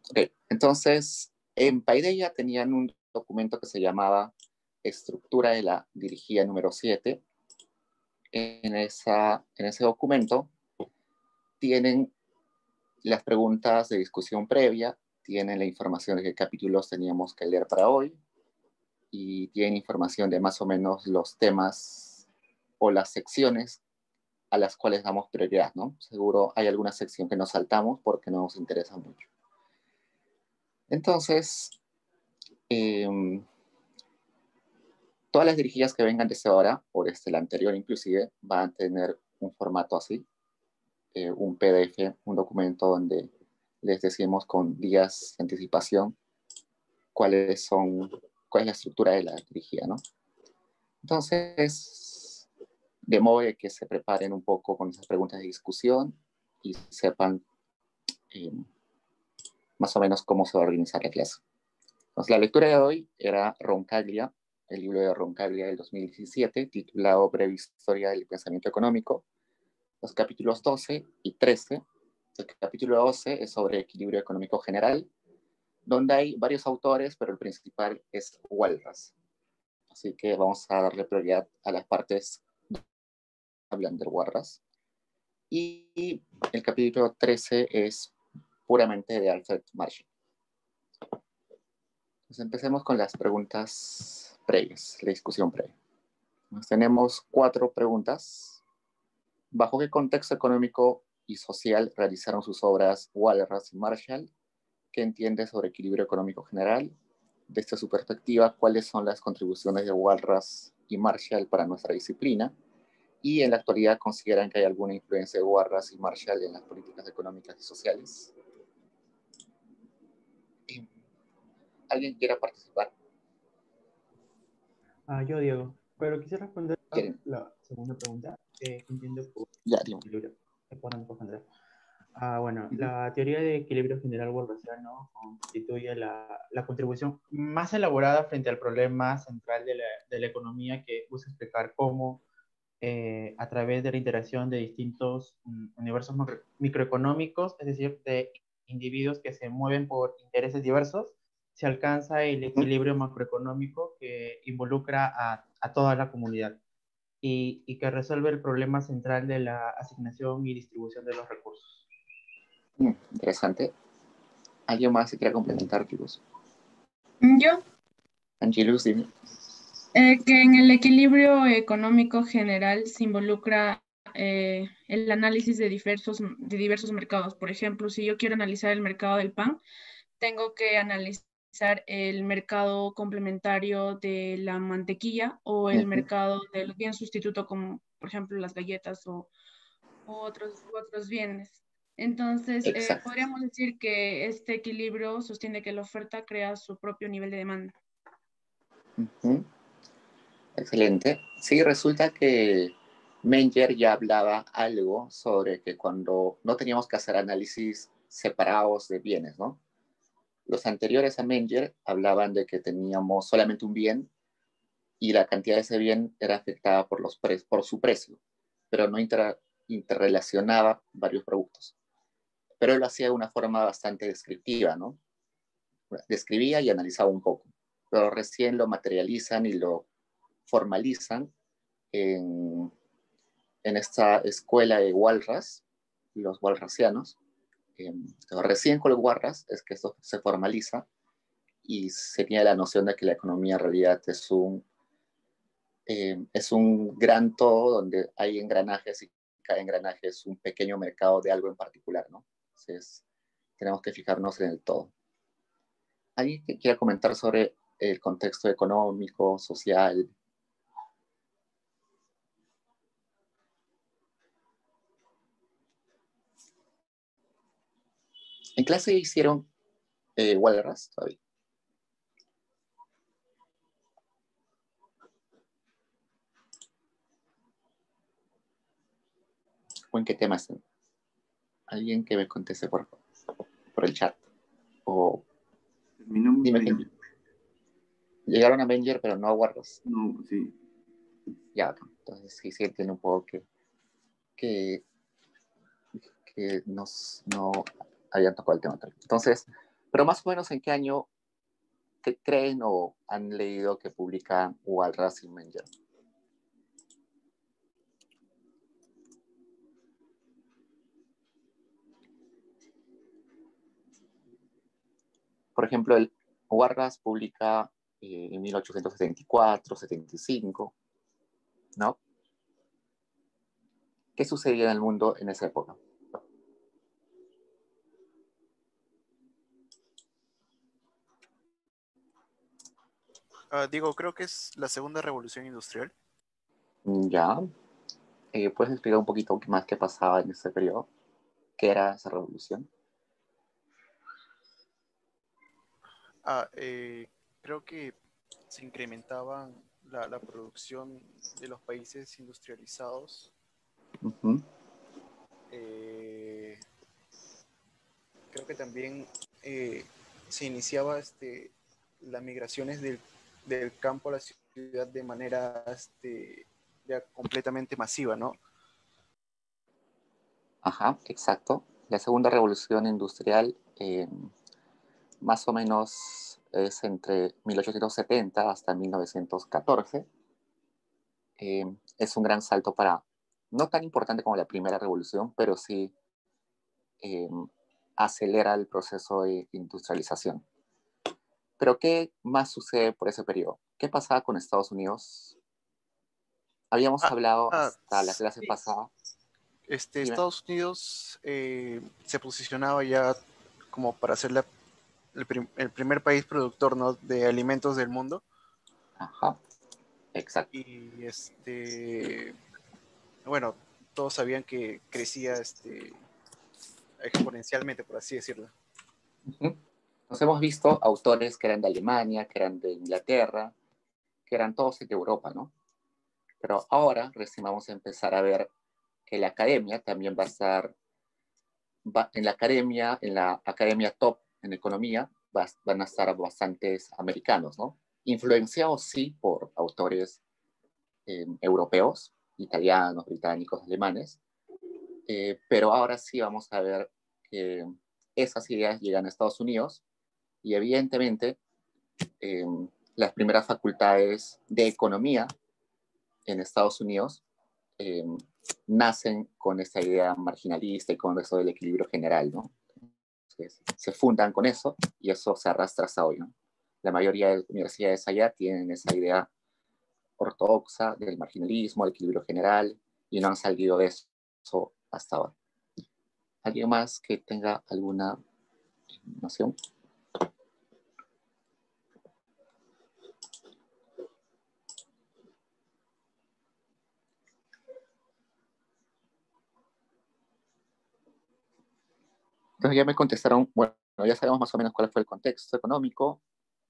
Ok, entonces, en Paideia tenían un documento que se llamaba Estructura de la Dirigía número 7. En ese documento tienen las preguntas de discusión previa, tienen la información de qué capítulos teníamos que leer para hoy y tienen información de más o menos los temas o las secciones a las cuales damos prioridad, ¿no? Seguro hay alguna sección que nos saltamos porque no nos interesa mucho. Entonces, todas las dirigidas que vengan desde ahora, o desde la anterior inclusive, van a tener un formato así, un PDF, un documento donde les decimos con días de anticipación cuál es la estructura de la dirigida, ¿no? Entonces, de modo de que se preparen un poco con esas preguntas de discusión y sepan más o menos cómo se va a organizar la clase. Entonces, la lectura de hoy era Roncaglia, el libro de Roncaglia del 2017, titulado Breve Historia del Pensamiento Económico, los capítulos 12 y 13. El capítulo 12 es sobre equilibrio económico general, donde hay varios autores, pero el principal es Walras. Así que vamos a darle prioridad a las partes que hablan de Walras. Y el capítulo 13 es puramente de Alfred Marshall. Entonces empecemos con las preguntas previas, la discusión previa. Tenemos 4 preguntas. ¿Bajo qué contexto económico y social realizaron sus obras Walras y Marshall? ¿Qué entiende sobre equilibrio económico general? Desde su perspectiva, ¿cuáles son las contribuciones de Walras y Marshall para nuestra disciplina? Y en la actualidad, ¿consideran que hay alguna influencia de Walras y Marshall en las políticas económicas y sociales? ¿Alguien quiera participar? Yo, Diego, pero quisiera responder ¿Quieren? la segunda pregunta. Entiendo por Ya, dime. equilibrio económico general. Bueno, la teoría de equilibrio general walrasiano constituye la contribución más elaborada frente al problema central de la economía, que busca explicar cómo, a través de la interacción de distintos universos microeconómicos, es decir, de individuos que se mueven por intereses diversos, se alcanza el equilibrio macroeconómico que involucra a toda la comunidad y que resuelve el problema central de la asignación y distribución de los recursos. Interesante. ¿Alguien más se quiere complementar, chicos? Yo, Angelus, dime. que en el equilibrio económico general se involucra el análisis de diversos mercados. Por ejemplo, si yo quiero analizar el mercado del pan, tengo que analizar el mercado complementario de la mantequilla o el mercado del bien sustituto, como por ejemplo las galletas o otros bienes. Entonces, podríamos decir que este equilibrio sostiene que la oferta crea su propio nivel de demanda. Excelente. Sí, resulta que Menger ya hablaba algo sobre que cuando no teníamos que hacer análisis separados de bienes, ¿no? Los anteriores a Menger hablaban de que teníamos solamente un bien y la cantidad de ese bien era afectada por su precio, pero no interrelacionaba varios productos. Pero él lo hacía de una forma bastante descriptiva, ¿no? Describía y analizaba un poco, pero recién lo materializan y lo formalizan en esta escuela de Walras, los walrasianos. Recién con los Walras es que esto se formaliza y se tiene la noción de que la economía en realidad es un gran todo donde hay engranajes y cada engranaje es un pequeño mercado de algo en particular, ¿no? Entonces, tenemos que fijarnos en el todo. ¿Alguien que quiera comentar sobre el contexto económico, social? ¿En clase hicieron Walras todavía? ¿O en qué tema están? Alguien que me conteste por el chat. O dime quién. Llegaron a Avenger, pero no a Walras. No, sí. Ya, entonces sí entiendo un poco que no hayan tocado el tema. Entonces, Pero más o menos en qué año que creen o han leído que publica Walras y Menger. Por ejemplo, el Walras publica en 1874, 75, ¿no? ¿Qué sucedía en el mundo en esa época? Digo, creo que es la segunda revolución industrial. Ya. ¿Puedes explicar un poquito más qué pasaba en ese periodo? ¿Qué era esa revolución? Creo que se incrementaba la producción de los países industrializados. Uh-huh. Creo que también se iniciaba las migraciones del campo a la ciudad de manera ya completamente masiva, ¿no? Ajá, exacto. La segunda revolución industrial más o menos es entre 1870 hasta 1914. Es un gran salto para, no tan importante como la primera revolución, pero sí eh, acelera el proceso de industrialización. Pero ¿qué más sucede por ese periodo? ¿Qué pasaba con Estados Unidos? Habíamos hablado hasta la clase sí. pasada. Estados Unidos se posicionaba ya como para ser el primer país productor, ¿no?, de alimentos del mundo. Ajá, exacto. Y bueno, todos sabían que crecía exponencialmente, por así decirlo. Uh-huh. Nos hemos visto autores que eran de Alemania, que eran de Inglaterra, que eran todos de Europa, ¿no? Pero ahora recién vamos a empezar a ver que la academia también va a estar, en la academia top en economía, van a estar bastantes americanos, ¿no? Influenciados, sí, por autores europeos, italianos, británicos, alemanes, pero ahora sí vamos a ver que esas ideas llegan a Estados Unidos y evidentemente eh, las primeras facultades de economía en Estados Unidos eh, nacen con esa idea marginalista y con eso del equilibrio general, ¿no? Entonces, se fundan con eso y eso se arrastra hasta hoy, ¿no? La mayoría de universidades allá tienen esa idea ortodoxa del marginalismo, del equilibrio general, y no han salido de eso hasta ahora. ¿Alguien más que tenga alguna noción? Entonces ya me contestaron, bueno, ya sabemos más o menos cuál fue el contexto económico.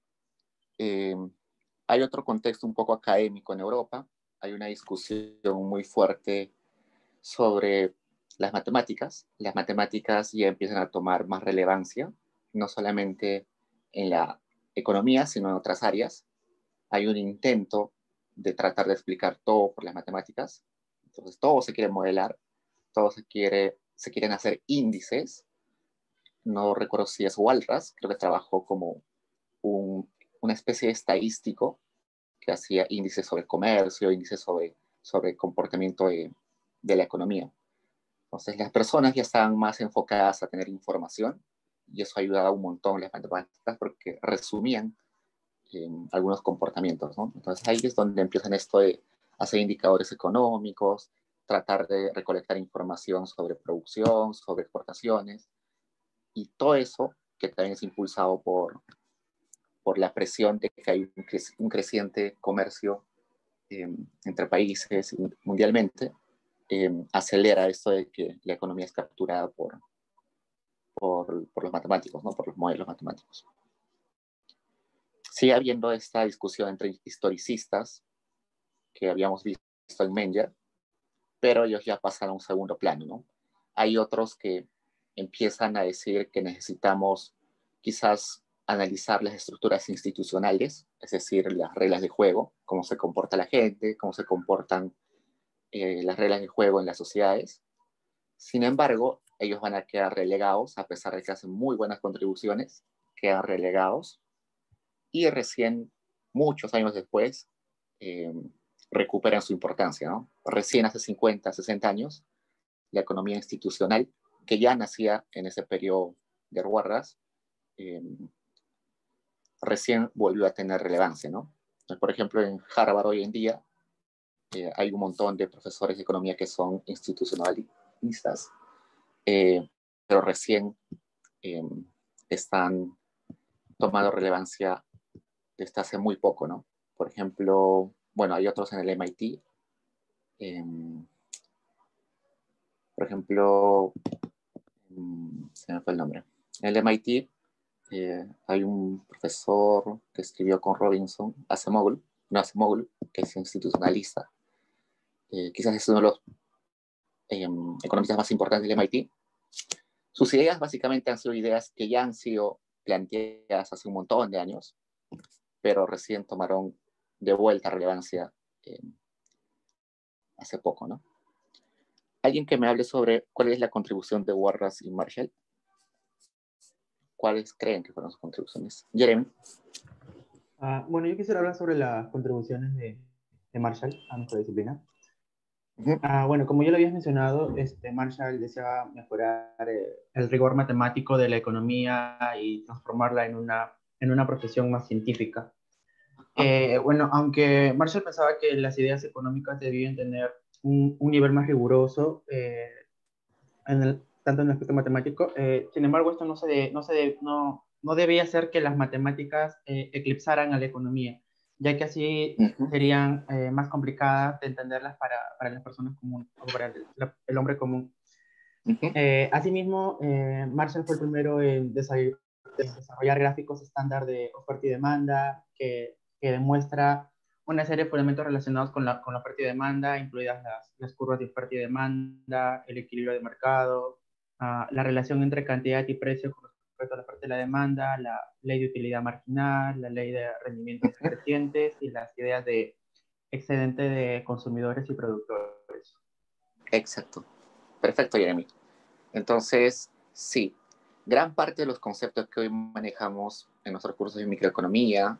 Hay otro contexto un poco académico en Europa. Hay una discusión muy fuerte sobre las matemáticas. Las matemáticas ya empiezan a tomar más relevancia, no solamente en la economía, sino en otras áreas. Hay un intento de tratar de explicar todo por las matemáticas. Entonces todo se quiere modelar, todo se quieren hacer índices. No recuerdo si es Walras, creo que trabajó como una especie de estadístico que hacía índices sobre comercio, índices sobre comportamiento de la economía. Entonces las personas ya estaban más enfocadas a tener información y eso ayudaba un montón las matemáticas porque resumían algunos comportamientos, ¿no? Entonces ahí es donde empiezan esto de hacer indicadores económicos, tratar de recolectar información sobre producción, sobre exportaciones y todo eso que también es impulsado por la presión de que hay un creciente comercio entre países mundialmente, acelera esto de que la economía es capturada por los matemáticos, ¿no? Por los modelos matemáticos. Sigue habiendo esta discusión entre historicistas que habíamos visto en Menger, pero ellos ya pasan a un segundo plano, ¿no? Hay otros que empiezan a decir que necesitamos quizás analizar las estructuras institucionales, es decir, las reglas de juego, cómo se comporta la gente, cómo se comportan las reglas de juego en las sociedades. Sin embargo, ellos van a quedar relegados, a pesar de que hacen muy buenas contribuciones, quedan relegados y recién, muchos años después, recuperan su importancia, ¿no? Recién hace 50, 60 años, la economía institucional, que ya nacía en ese periodo de Warras, recién volvió a tener relevancia, ¿no? Por ejemplo, en Harvard hoy en día hay un montón de profesores de economía que son institucionalistas, pero recién están tomando relevancia desde hace muy poco, ¿no? Por ejemplo, bueno, hay otros en el MIT. Por ejemplo, se me fue el nombre. En el MIT hay un profesor que escribió con Robinson, Acemoglu, que es institucionalista. Quizás es uno de los economistas más importantes del MIT. Sus ideas básicamente han sido ideas que ya han sido planteadas hace un montón de años, pero recién tomaron de vuelta relevancia hace poco, ¿no? ¿Alguien que me hable sobre cuál es la contribución de Warras y Marshall? ¿Cuáles creen que fueron sus contribuciones? Jeremy. Bueno, yo quisiera hablar sobre las contribuciones de Marshall a nuestra disciplina. Bueno, como ya lo habías mencionado, Marshall deseaba mejorar el rigor matemático de la economía y transformarla en una profesión más científica. Bueno, aunque Marshall pensaba que las ideas económicas debían tener un nivel más riguroso, tanto en el aspecto matemático, sin embargo, esto no debía hacer que las matemáticas eclipsaran a la economía, ya que así serían más complicadas de entenderlas para las personas comunes o para el hombre común. Asimismo, Marshall fue el primero en desarrollar gráficos estándar de oferta y demanda que demuestra una serie de fundamentos relacionados con la oferta y demanda, incluidas las curvas de oferta y demanda, el equilibrio de mercado, la relación entre cantidad y precio con respecto a la oferta y la demanda, la ley de utilidad marginal, la ley de rendimientos crecientes y las ideas de excedente de consumidores y productores. Exacto. Perfecto, Jeremy. Entonces, sí, gran parte de los conceptos que hoy manejamos en nuestros cursos de microeconomía,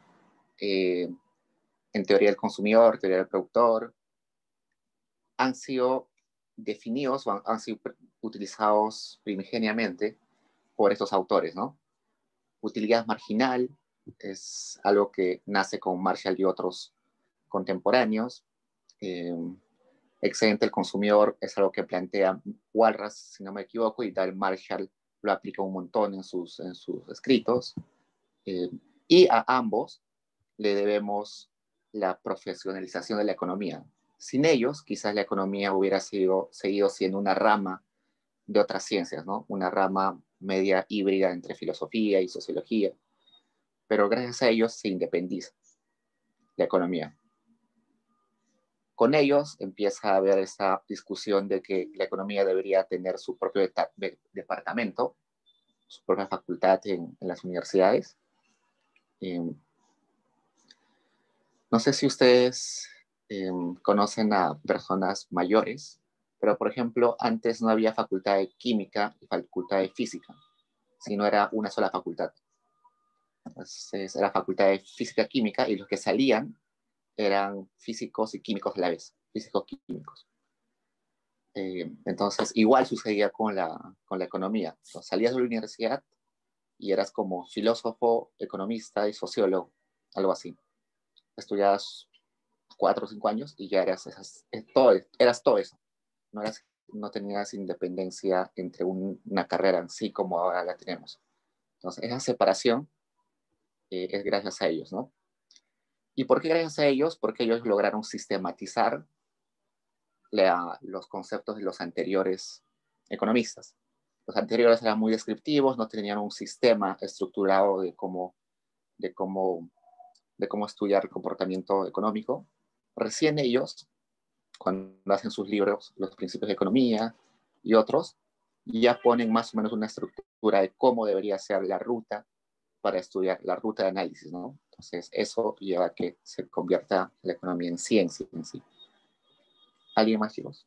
en teoría del consumidor, teoría del productor, han sido definidos o han sido utilizados primigeniamente por estos autores, ¿no? Utilidad marginal es algo que nace con Marshall y otros contemporáneos. Excedente del consumidor es algo que plantea Walras, si no me equivoco, y tal Marshall lo aplica un montón en sus escritos. Y a ambos le debemos la profesionalización de la economía. Sin ellos, quizás la economía hubiera seguido siendo una rama de otras ciencias, ¿no? Una rama media híbrida entre filosofía y sociología. Pero gracias a ellos se independiza la economía. Con ellos empieza a haber esa discusión de que la economía debería tener su propio departamento, su propia facultad en las universidades. No sé si ustedes conocen a personas mayores, pero por ejemplo, antes no había facultad de química y facultad de física, sino era una sola facultad. Entonces era facultad de física química y los que salían eran físicos y químicos a la vez, físicos químicos. Entonces, igual sucedía con la economía. Entonces, salías de la universidad y eras como filósofo, economista y sociólogo, algo así. Estudiabas 4 o 5 años y ya eras todo eso. No tenías independencia entre una carrera en sí como ahora la tenemos. Entonces, esa separación es gracias a ellos, ¿no? ¿Y por qué gracias a ellos? Porque ellos lograron sistematizar los conceptos de los anteriores economistas. Los anteriores eran muy descriptivos, no tenían un sistema estructurado de cómo estudiar el comportamiento económico. Recién ellos, cuando hacen sus libros, los principios de economía y otros, ya ponen más o menos una estructura de cómo debería ser la ruta para estudiar, la ruta de análisis, ¿no? Entonces, eso lleva a que se convierta la economía en ciencia en sí. ¿Alguien más, chicos?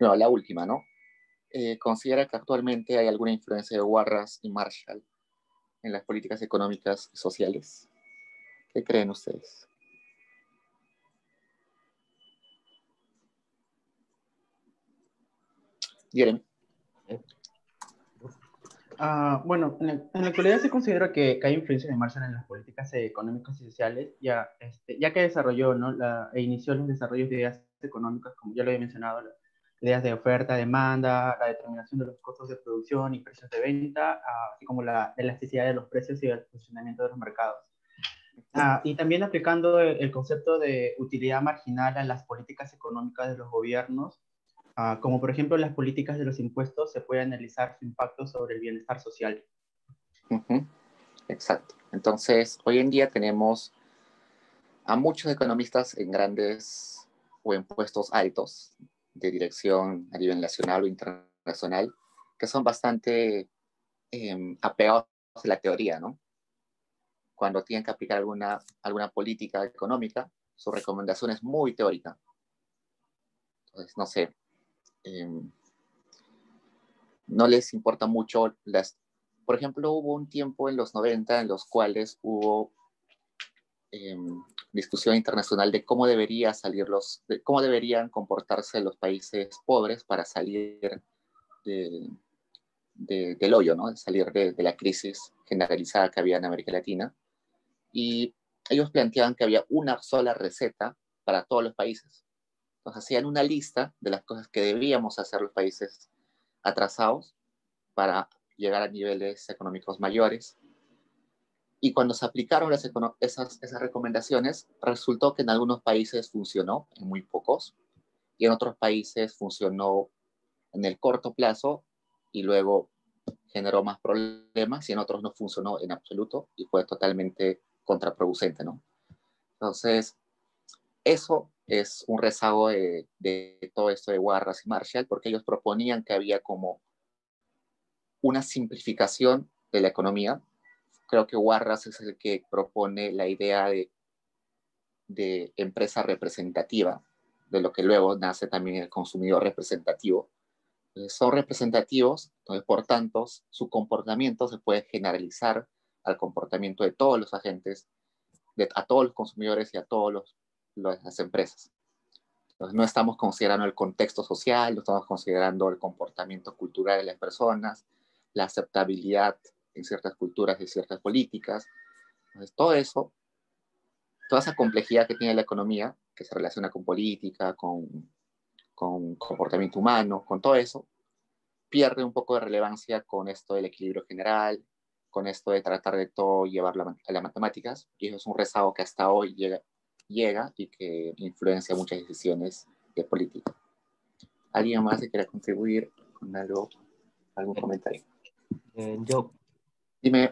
Bueno, la última, ¿no? ¿Considera que actualmente hay alguna influencia de Warras y Marshall en las políticas económicas y sociales? ¿Qué creen ustedes? Jeremy. Bueno, en la actualidad se considera que hay influencia de Marshall en las políticas económicas y sociales, ya que desarrolló, ¿no? E inició los desarrollos de ideas económicas, como ya lo he mencionado, ideas de oferta, demanda, la determinación de los costos de producción y precios de venta, así como la elasticidad de los precios y el funcionamiento de los mercados. Y también aplicando el concepto de utilidad marginal a las políticas económicas de los gobiernos, como por ejemplo las políticas de los impuestos, se puede analizar su impacto sobre el bienestar social. Exacto. Entonces, hoy en día tenemos a muchos economistas en grandes o en puestos altos de dirección a nivel nacional o internacional que son bastante apegados a la teoría, ¿no? Cuando tienen que aplicar alguna política económica, su recomendación es muy teórica. Entonces, no sé, no les importa mucho Por ejemplo, hubo un tiempo en los 90 en los cuales hubo discusión internacional de cómo de cómo deberían comportarse los países pobres para salir del hoyo, ¿no? De salir de la crisis generalizada que había en América Latina. Y ellos planteaban que había una sola receta para todos los países. Entonces hacían una lista de las cosas que debíamos hacer los países atrasados para llegar a niveles económicos mayores. Y cuando se aplicaron esas recomendaciones, resultó que en algunos países funcionó, en muy pocos, y en otros países funcionó en el corto plazo y luego generó más problemas, y en otros no funcionó en absoluto y fue totalmente contraproducente, ¿no? Entonces, eso es un rezago de todo esto de Warras y Marshall, porque ellos proponían que había como una simplificación de la economía. Creo que Warras es el que propone la idea de empresa representativa, de lo que luego nace también el consumidor representativo. Son representativos, entonces, por tanto, su comportamiento se puede generalizar al comportamiento de todos los agentes, a todos los consumidores y a todas las empresas. Entonces, no estamos considerando el contexto social, no estamos considerando el comportamiento cultural de las personas, la aceptabilidad en ciertas culturas de ciertas políticas. Entonces, todo eso, toda esa complejidad que tiene la economía, que se relaciona con política, con comportamiento humano, con todo eso, pierde un poco de relevancia con esto del equilibrio general, con esto de tratar de todo llevarlo a las matemáticas, y eso es un rezago que hasta hoy llega y que influencia muchas decisiones de política. ¿Alguien más que quiera contribuir con algún comentario? Yo. Dime,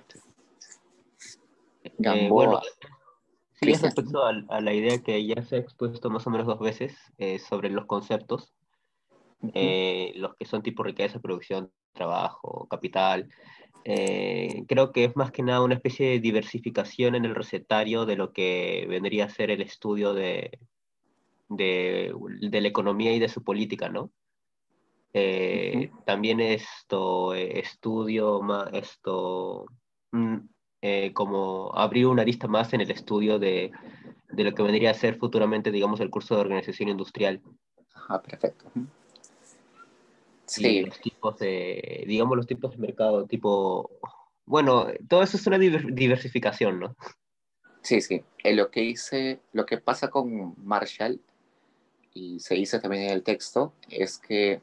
Gamboa. Bueno, sí, es Cristian. respecto a la idea que ya se ha expuesto más o menos 2 veces sobre los conceptos, los que son tipo riqueza, producción, trabajo, capital. Creo que es más que nada una especie de diversificación en el recetario de lo que vendría a ser el estudio de la economía y de su política, ¿no? También estudio más mm, como abrir una arista más en el estudio de lo que vendría a ser futuramente, digamos, el curso de organización industrial. Ajá, perfecto. Y Sí. los tipos digamos, los tipos de mercado, bueno, todo eso es una diversificación, ¿no? Sí, sí. Lo que pasa con Marshall, y se dice también en el texto, es que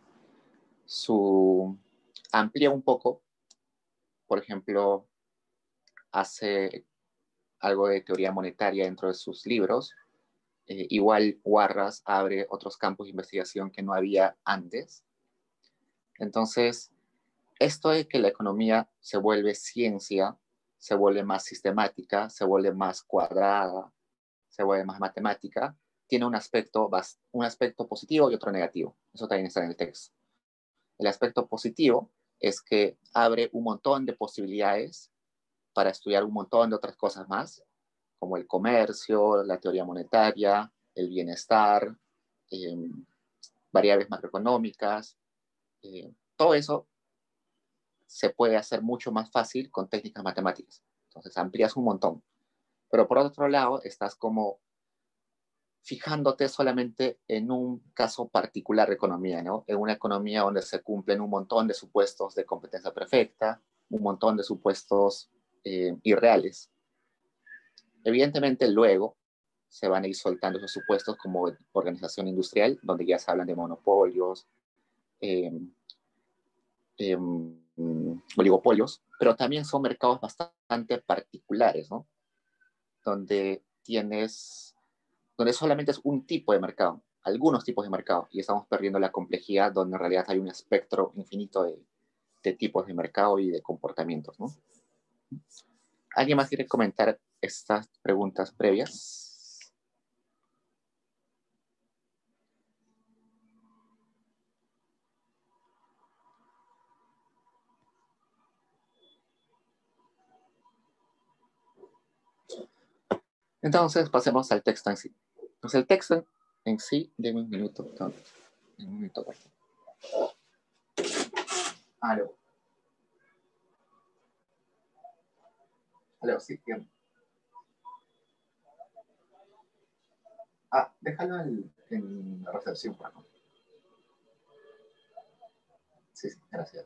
amplía un poco, por ejemplo, hace algo de teoría monetaria dentro de sus libros. Igual Warras abre otros campos de investigación que no había antes. Entonces, esto de que la economía se vuelve ciencia, se vuelve más sistemática, se vuelve más cuadrada, se vuelve más matemática, tiene un aspecto positivo y otro negativo. Eso también está en el texto. El aspecto positivo es que abre un montón de posibilidades para estudiar un montón de otras cosas más, como el comercio, la teoría monetaria, el bienestar, variables macroeconómicas. Todo eso se puede hacer mucho más fácil con técnicas matemáticas. Entonces amplías un montón. Pero por otro lado, estás como fijándote solamente en un caso particular de economía, ¿no? En una economía donde se cumplen un montón de supuestos de competencia perfecta, un montón de supuestos irreales. Evidentemente, luego se van a ir soltando esos supuestos como organización industrial, donde ya se hablan de monopolios, oligopolios, pero también son mercados bastante particulares, ¿no? Donde solamente es un tipo de mercado, algunos tipos de mercado, y estamos perdiendo la complejidad donde en realidad hay un espectro infinito de tipos de mercado y de comportamientos, ¿no? ¿Alguien más quiere comentar estas preguntas previas? Entonces, pasemos al texto en sí. Pues el texto en sí, de un minuto. Un minuto. Aló. Aló, sí, bien. Déjalo en la recepción, por favor. Sí, gracias.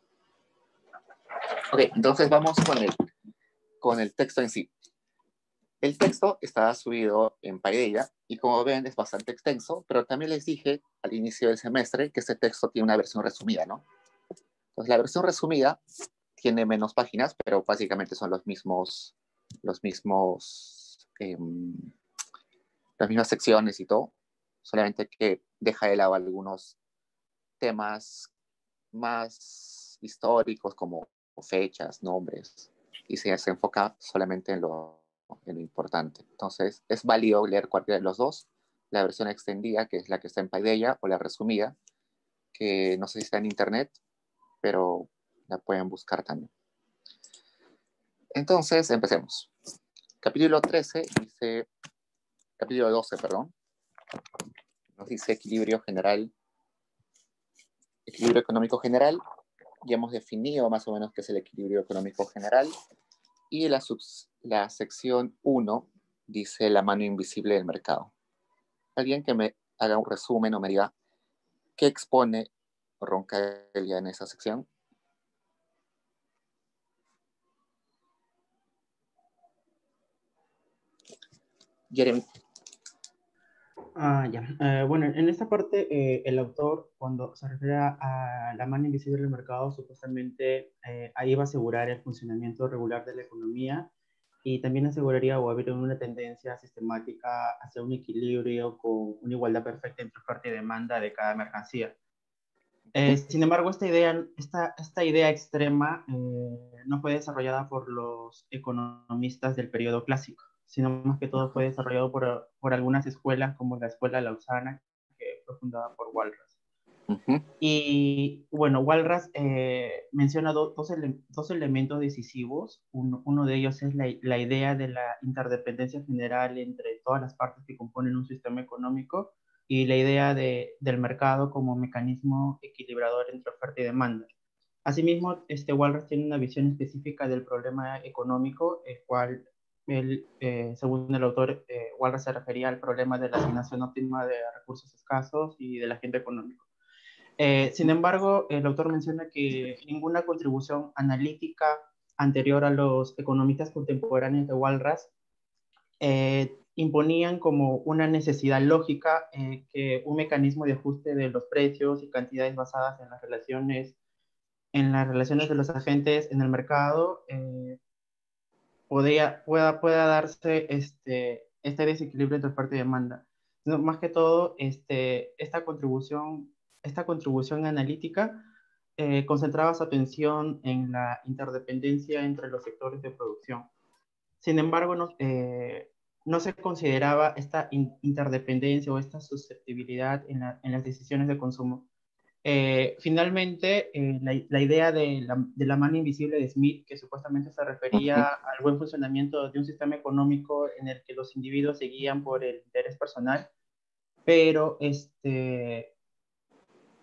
Ok, entonces vamos con el texto en sí. El texto está subido en Paideia y como ven es bastante extenso, pero también les dije al inicio del semestre que este texto tiene una versión resumida, ¿no? Entonces la versión resumida tiene menos páginas, pero básicamente son las mismas secciones y todo, solamente que deja de lado algunos temas más históricos como fechas, nombres, y se enfoca solamente en lo importante. Entonces, es válido leer cualquiera de los dos, la versión extendida, que es la que está en Paideia, o la resumida, que no sé si está en internet, pero la pueden buscar también. Entonces, empecemos. Capítulo 12, perdón, nos dice equilibrio económico general. Ya hemos definido más o menos qué es el equilibrio económico general. Y la sección 1 dice la mano invisible del mercado. Alguien que me haga un resumen o me diga qué expone Roncaglia en esa sección. Jeremy. Ya. Bueno, en esta parte el autor, cuando se refiere a la mano invisible del mercado, supuestamente ahí va a asegurar el funcionamiento regular de la economía y también aseguraría o haber una tendencia sistemática hacia un equilibrio con una igualdad perfecta entre oferta y demanda de cada mercancía. Sin embargo, esta idea extrema no fue desarrollada por los economistas del periodo clásico, sino más que todo fue desarrollado por algunas escuelas como la Escuela Lausana, que fue fundada por Walras. Y bueno, Walras menciona dos elementos decisivos. Uno de ellos es la idea de la interdependencia general entre todas las partes que componen un sistema económico y la idea del mercado como mecanismo equilibrador entre oferta y demanda. Asimismo, Walras tiene una visión específica del problema económico, el cual, según el autor, Walras se refería al problema de la asignación óptima de recursos escasos y del agente económico. Sin embargo, el autor menciona que ninguna contribución analítica anterior a los economistas contemporáneos de Walras imponían como una necesidad lógica que un mecanismo de ajuste de los precios y cantidades basadas en las relaciones de los agentes en el mercado pueda darse este desequilibrio entre oferta y demanda. No, más que todo, esta contribución analítica concentraba su atención en la interdependencia entre los sectores de producción. Sin embargo, no se consideraba esta interdependencia o esta susceptibilidad en las decisiones de consumo. Finalmente, la idea de la mano invisible de Smith, que supuestamente se refería al buen funcionamiento de un sistema económico en el que los individuos se guían por el interés personal, pero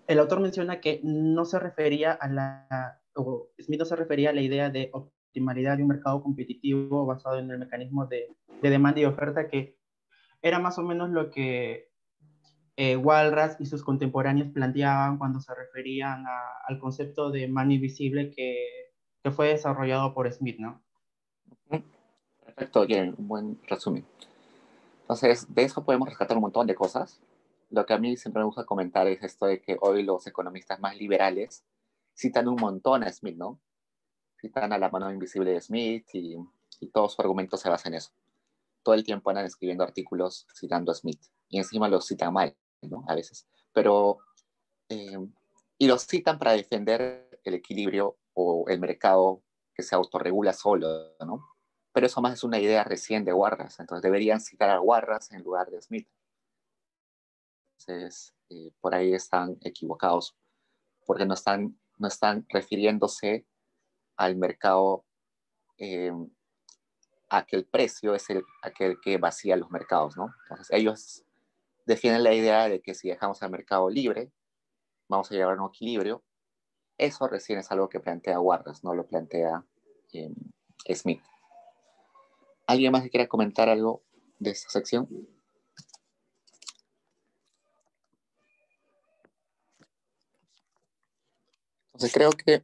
el autor menciona que no se refería o Smith no se refería a la idea de optimalidad de un mercado competitivo basado en el mecanismo de demanda y oferta, que era más o menos lo que Walras y sus contemporáneos planteaban cuando se referían al concepto de mano invisible que fue desarrollado por Smith, ¿no? Perfecto, bien, un buen resumen. Entonces, de eso podemos rescatar un montón de cosas. Lo que a mí siempre me gusta comentar es esto de que hoy los economistas más liberales citan un montón a Smith, ¿no? Citan a la mano invisible de Smith y todo su argumento se basa en eso. Todo el tiempo andan escribiendo artículos citando a Smith y encima los citan mal, ¿no? A veces. Pero, eh, y los citan para defender el equilibrio o el mercado que se autorregula solo, ¿no? Pero eso más es una idea recién de Warras, entonces deberían citar a Warras en lugar de Smith. Entonces, por ahí están equivocados, porque no están refiriéndose al mercado, a que el precio es aquel que vacía los mercados, ¿no? Entonces, ellos defienden la idea de que si dejamos al mercado libre, vamos a llevar a un equilibrio. Eso recién es algo que plantea Warras, no lo plantea eh, Smith. ¿Alguien más que quiera comentar algo de esta sección? Entonces creo que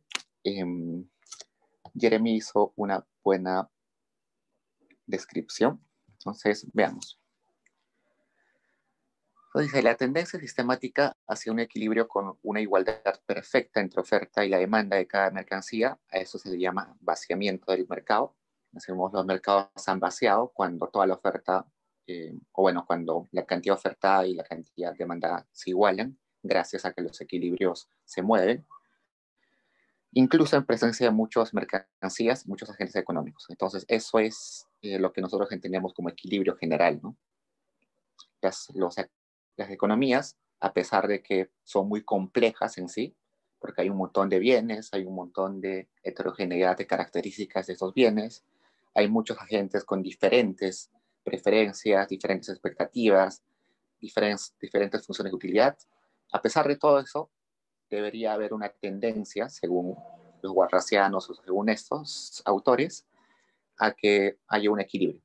Jeremy hizo una buena descripción. Entonces, veamos. Entonces, dice, la tendencia sistemática hacia un equilibrio con una igualdad perfecta entre oferta y la demanda de cada mercancía, a eso se le llama vaciamiento del mercado. Decimos, los mercados se han vaciado cuando toda la oferta, o bueno, cuando la cantidad ofertada y la cantidad demandada se igualan, gracias a que los equilibrios se mueven, incluso en presencia de muchas mercancías y muchos agentes económicos. Entonces, eso es lo que nosotros entendemos como equilibrio general, ¿no? Las economías, a pesar de que son muy complejas en sí, porque hay un montón de bienes, hay un montón de heterogeneidad de características de esos bienes, hay muchos agentes con diferentes preferencias, diferentes expectativas, diferentes funciones de utilidad. A pesar de todo eso, debería haber una tendencia, según los warrasianos o según estos autores, a que haya un equilibrio.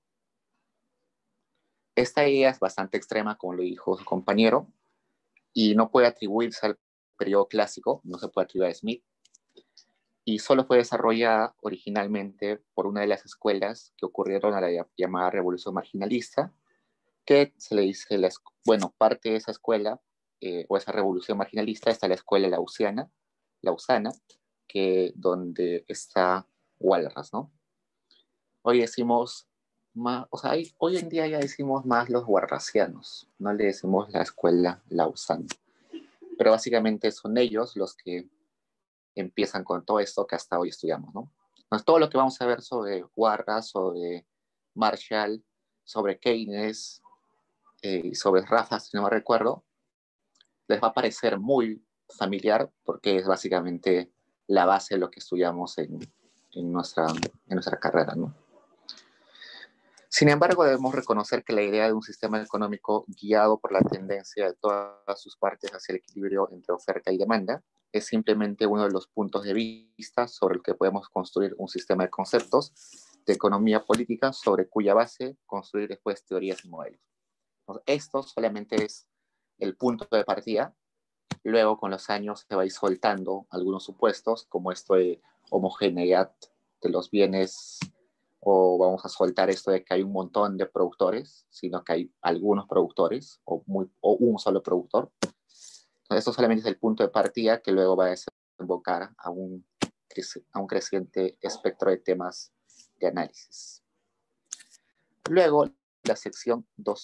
Esta idea es bastante extrema, como lo dijo su compañero, y no puede atribuirse al periodo clásico, no se puede atribuir a Smith, y solo fue desarrollada originalmente por una de las escuelas que ocurrieron a la llamada Revolución Marginalista, que se le dice, bueno, parte de esa escuela o esa revolución marginalista está la escuela lausana, que donde está Walras, ¿no? Hoy decimos más, o sea, hoy en día ya decimos más los walrasianos, no le decimos la escuela lausana, pero básicamente son ellos los que empiezan con todo esto que hasta hoy estudiamos, ¿no? Entonces, todo lo que vamos a ver sobre Walras, sobre Marshall, sobre Keynes, sobre Rafa, si no me recuerdo, les va a parecer muy familiar porque es básicamente la base de lo que estudiamos en nuestra carrera, ¿no? Sin embargo, debemos reconocer que la idea de un sistema económico guiado por la tendencia de todas sus partes hacia el equilibrio entre oferta y demanda es simplemente uno de los puntos de vista sobre el que podemos construir un sistema de conceptos de economía política sobre cuya base construir después teorías y modelos. Entonces, esto solamente es el punto de partida. Luego, con los años, se va a ir soltando algunos supuestos, como esto de homogeneidad de los bienes, o vamos a soltar esto de que hay un montón de productores, sino que hay algunos productores, o un solo productor. Entonces, esto solamente es el punto de partida que luego va a desembocar a un creciente espectro de temas de análisis. Luego, la sección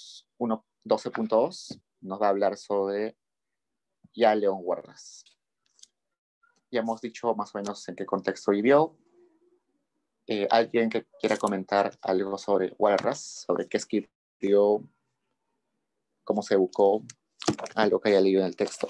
12.2 nos va a hablar sobre ya León Warras. Ya hemos dicho más o menos en qué contexto vivió. ¿Alguien que quiera comentar algo sobre Warras, sobre qué escribió, cómo se educó, algo que haya leído en el texto?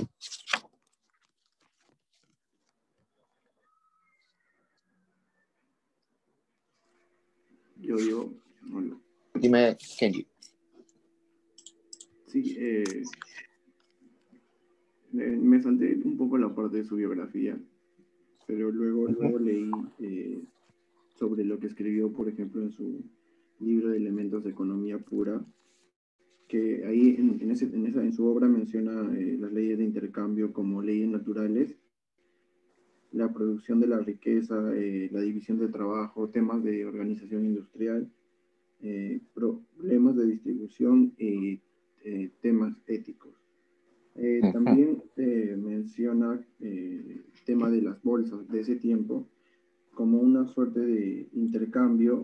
Yo. Dime, Kenji. Sí, Me salté un poco la parte de su biografía, pero luego leí sobre lo que escribió, por ejemplo, en su libro de Elementos de Economía Pura, que ahí en su obra menciona las leyes de intercambio como leyes naturales, la producción de la riqueza, la división del trabajo, temas de organización industrial, problemas de distribución y temas éticos. También menciona el tema de las bolsas de ese tiempo como una suerte de intercambio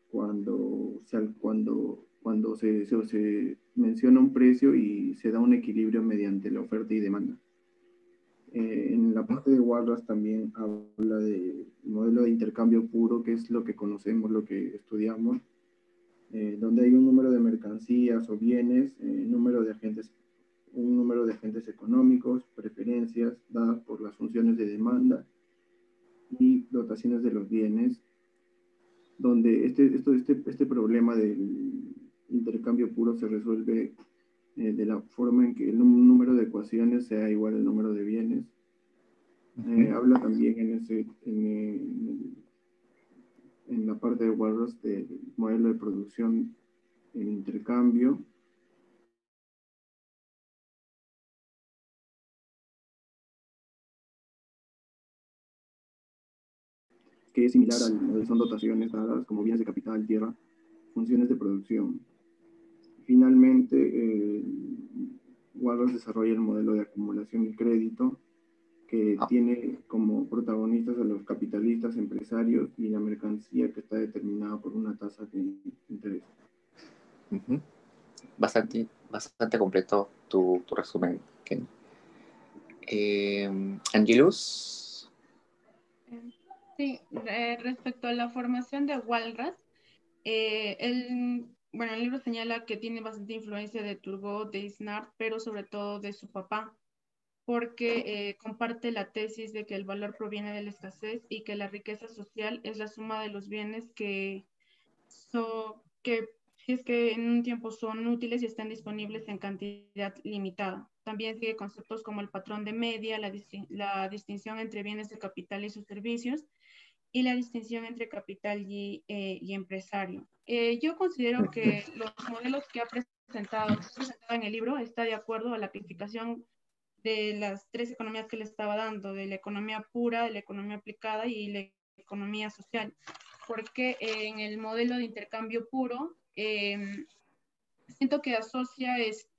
cuando se menciona un precio y se da un equilibrio mediante la oferta y demanda. En la parte de Walras también habla del modelo de intercambio puro, que es lo que conocemos, lo que estudiamos, donde hay un número de mercancías o bienes, un número de agentes económicos, preferencias dadas por las funciones de demanda y dotaciones de los bienes, donde este problema del intercambio puro se resuelve de la forma en que el número de ecuaciones sea igual al número de bienes. Habla también en la parte de Walras del modelo de producción en intercambio. Que es similar al modelo, son dotaciones dadas como bienes de capital, tierra, funciones de producción. Finalmente, Walras desarrolla el modelo de acumulación y crédito, que tiene como protagonistas a los capitalistas, empresarios y la mercancía, que está determinada por una tasa de interés. Bastante completo tu resumen, Ken. Angelus. Sí, respecto a la formación de Walras, el libro señala que tiene bastante influencia de Turgot, de Isnard, pero sobre todo de su papá, porque comparte la tesis de que el valor proviene de la escasez y que la riqueza social es la suma de los bienes que si es que en un tiempo son útiles y están disponibles en cantidad limitada. También sigue conceptos como el patrón de media, la distinción entre bienes de capital y sus servicios, y la distinción entre capital y empresario. Yo considero que los modelos que ha presentado en el libro está de acuerdo a la clasificación de las tres economías que le estaba dando, de la economía pura, de la economía aplicada y la economía social, porque en el modelo de intercambio puro siento que asocia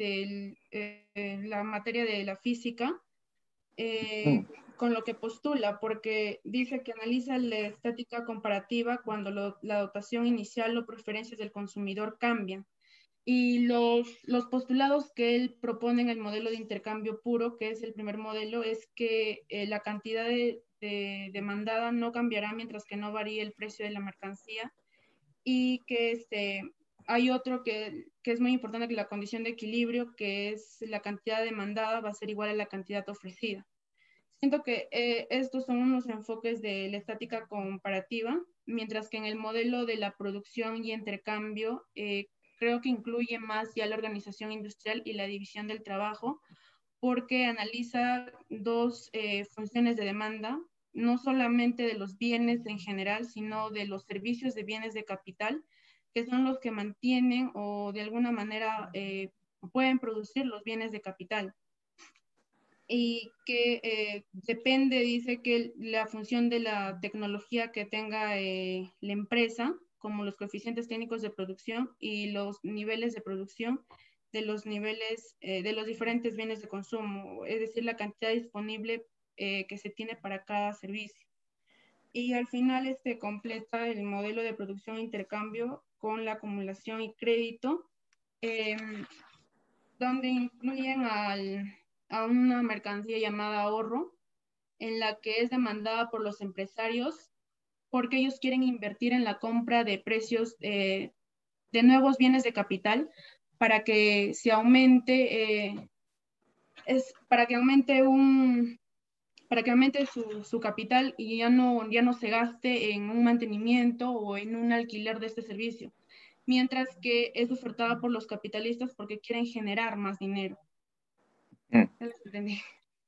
la materia de la física con lo que postula, porque dice que analiza la estática comparativa cuando la dotación inicial o preferencias del consumidor cambian. Y los postulados que él propone en el modelo de intercambio puro, que es el primer modelo, es que la cantidad de demandada no cambiará mientras que no varíe el precio de la mercancía, y que hay otro que es muy importante, que la condición de equilibrio, que es la cantidad demandada va a ser igual a la cantidad ofrecida. Siento que estos son unos enfoques de la estática comparativa, mientras que en el modelo de la producción y intercambio creo que incluye más ya la organización industrial y la división del trabajo, porque analiza dos funciones de demanda, no solamente de los bienes en general, sino de los servicios de bienes de capital, que son los que mantienen o de alguna manera pueden producir los bienes de capital. Y que depende, dice que la función de la tecnología que tenga la empresa, como los coeficientes técnicos de producción y los niveles de producción de los niveles de los diferentes bienes de consumo, es decir, la cantidad disponible que se tiene para cada servicio. Y al final completa el modelo de producción e intercambio con la acumulación y crédito, donde incluyen a una mercancía llamada ahorro, en la que es demandada por los empresarios porque ellos quieren invertir en la compra de precios de nuevos bienes de capital para que se aumente, para que aumente su capital y ya no se gaste en un mantenimiento o en un alquiler de este servicio, mientras que es ofertada por los capitalistas porque quieren generar más dinero. Mm. Ya lo entendí.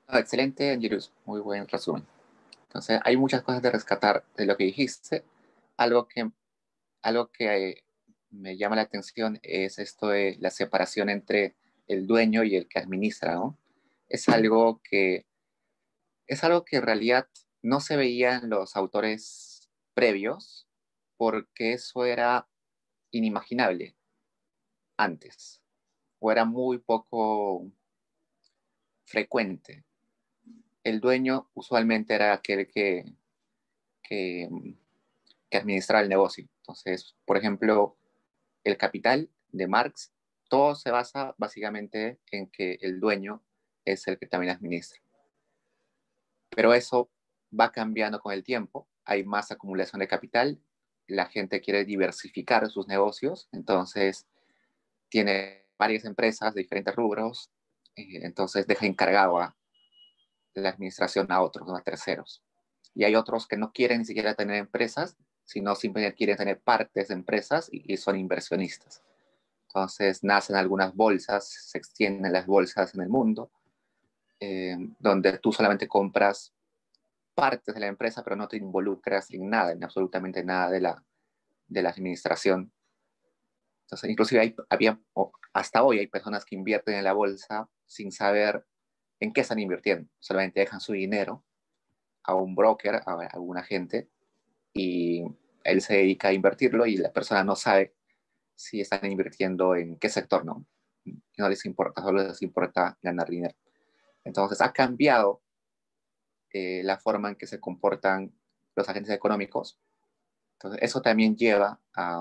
Excelente, Angelus. Muy buen resumen. Entonces, hay muchas cosas de rescatar de lo que dijiste. Algo que, algo que me llama la atención es esto de la separación entre el dueño y el que administra, ¿no? Es algo que, es algo que en realidad no se veía en los autores previos, porque eso era inimaginable antes, o era muy poco frecuente. El dueño usualmente era aquel que, que administraba el negocio. Entonces, por ejemplo, el capital de Marx, todo se basa básicamente en que el dueño es el que también administra. Pero eso va cambiando con el tiempo, hay más acumulación de capital, la gente quiere diversificar sus negocios, entonces tiene varias empresas de diferentes rubros, entonces deja encargado a la administración a otros, a terceros. Y hay otros que no quieren ni siquiera tener empresas, sino simplemente quieren tener partes de empresas y son inversionistas. Entonces nacen algunas bolsas, se extienden las bolsas en el mundo, donde tú solamente compras partes de la empresa, pero no te involucras en nada, en absolutamente nada de la administración. Entonces, inclusive hasta hoy hay personas que invierten en la bolsa sin saber en qué están invirtiendo. Solamente dejan su dinero a un broker, a algún agente, y él se dedica a invertirlo y la persona no sabe si están invirtiendo en qué sector, no. No les importa, solo les importa ganar dinero. Entonces ha cambiado la forma en que se comportan los agentes económicos. Entonces eso también lleva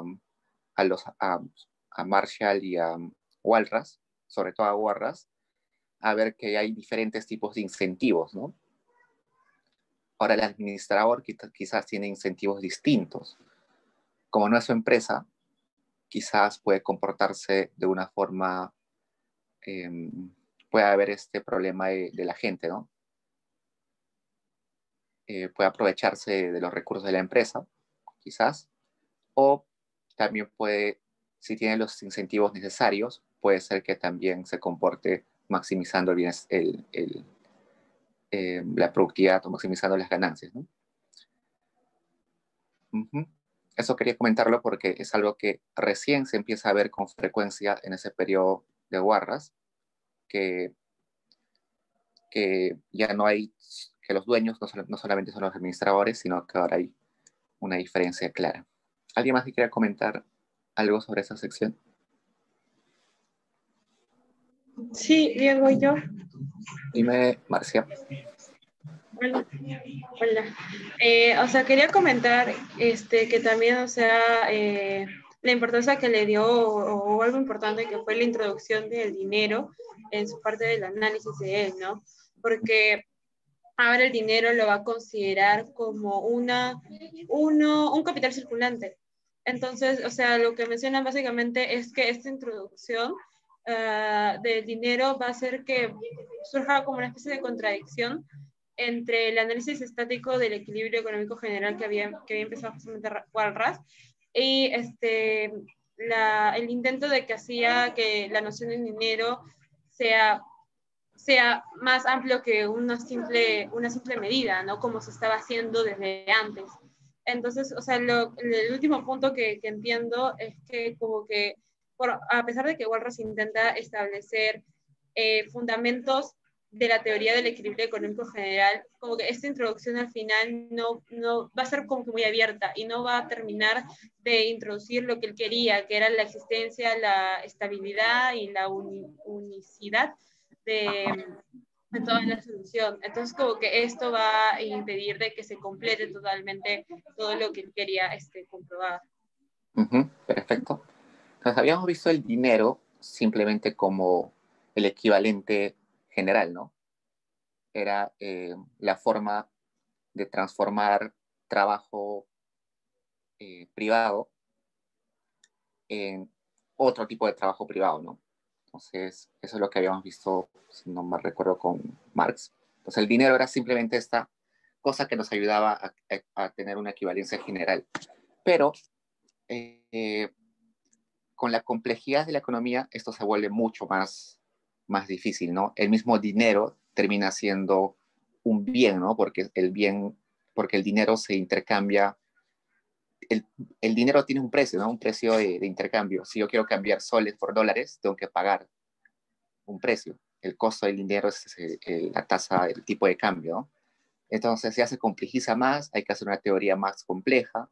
a Marshall y a Walras, sobre todo a Walras, a ver que hay diferentes tipos de incentivos, ¿no? Ahora el administrador quizás tiene incentivos distintos. Como no es su empresa, quizás puede comportarse de una forma, puede haber este problema de la gente, ¿no? Puede aprovecharse de los recursos de la empresa, quizás, o también puede, si tiene los incentivos necesarios, puede ser que también se comporte maximizando la productividad o maximizando las ganancias, ¿no? Uh-huh. Eso quería comentarlo porque es algo que recién se empieza a ver con frecuencia en ese periodo de Warras, que ya no hay, que los dueños no solamente son los administradores, sino que ahora hay una diferencia clara. ¿Alguien más que quiera comentar algo sobre esa sección? Sí, Diego, yo. Dime, Marcia. Hola. Hola. O sea, quería comentar que también, o sea, la importancia que le dio, o algo importante que fue la introducción del dinero en su parte del análisis de él, ¿no? Porque ahora el dinero lo va a considerar como un capital circulante. Entonces, o sea, lo que mencionan básicamente es que esta introducción del dinero va a hacer que surja como una especie de contradicción entre el análisis estático del equilibrio económico general que había empezado justamente Walras y el intento de que hacía que la noción de dinero sea más amplio que una simple medida, ¿no? Como se estaba haciendo desde antes. Entonces, o sea, el último punto que entiendo es que como que, a pesar de que Walras intenta establecer fundamentos de la teoría del equilibrio económico general, como que esta introducción al final no va a ser como que muy abierta y no va a terminar de introducir lo que él quería, que era la existencia, la estabilidad y la unicidad de toda la solución. Entonces, como que esto va a impedir de que se complete totalmente todo lo que él quería comprobar. Uh-huh, perfecto. Entonces, habíamos visto el dinero simplemente como el equivalente general, ¿no? Era la forma de transformar trabajo privado en otro tipo de trabajo privado, ¿no? Entonces, eso es lo que habíamos visto, si no me recuerdo, con Marx. Entonces, el dinero era simplemente esta cosa que nos ayudaba a tener una equivalencia general. Pero con la complejidad de la economía, esto se vuelve mucho más difícil, ¿no? El mismo dinero termina siendo un bien, ¿no? Porque el dinero se intercambia, el dinero tiene un precio, ¿no? Un precio de intercambio. Si yo quiero cambiar soles por dólares, tengo que pagar un precio. El costo del dinero es la tasa, el tipo de cambio, ¿no? Entonces ya se complejiza más, hay que hacer una teoría más compleja.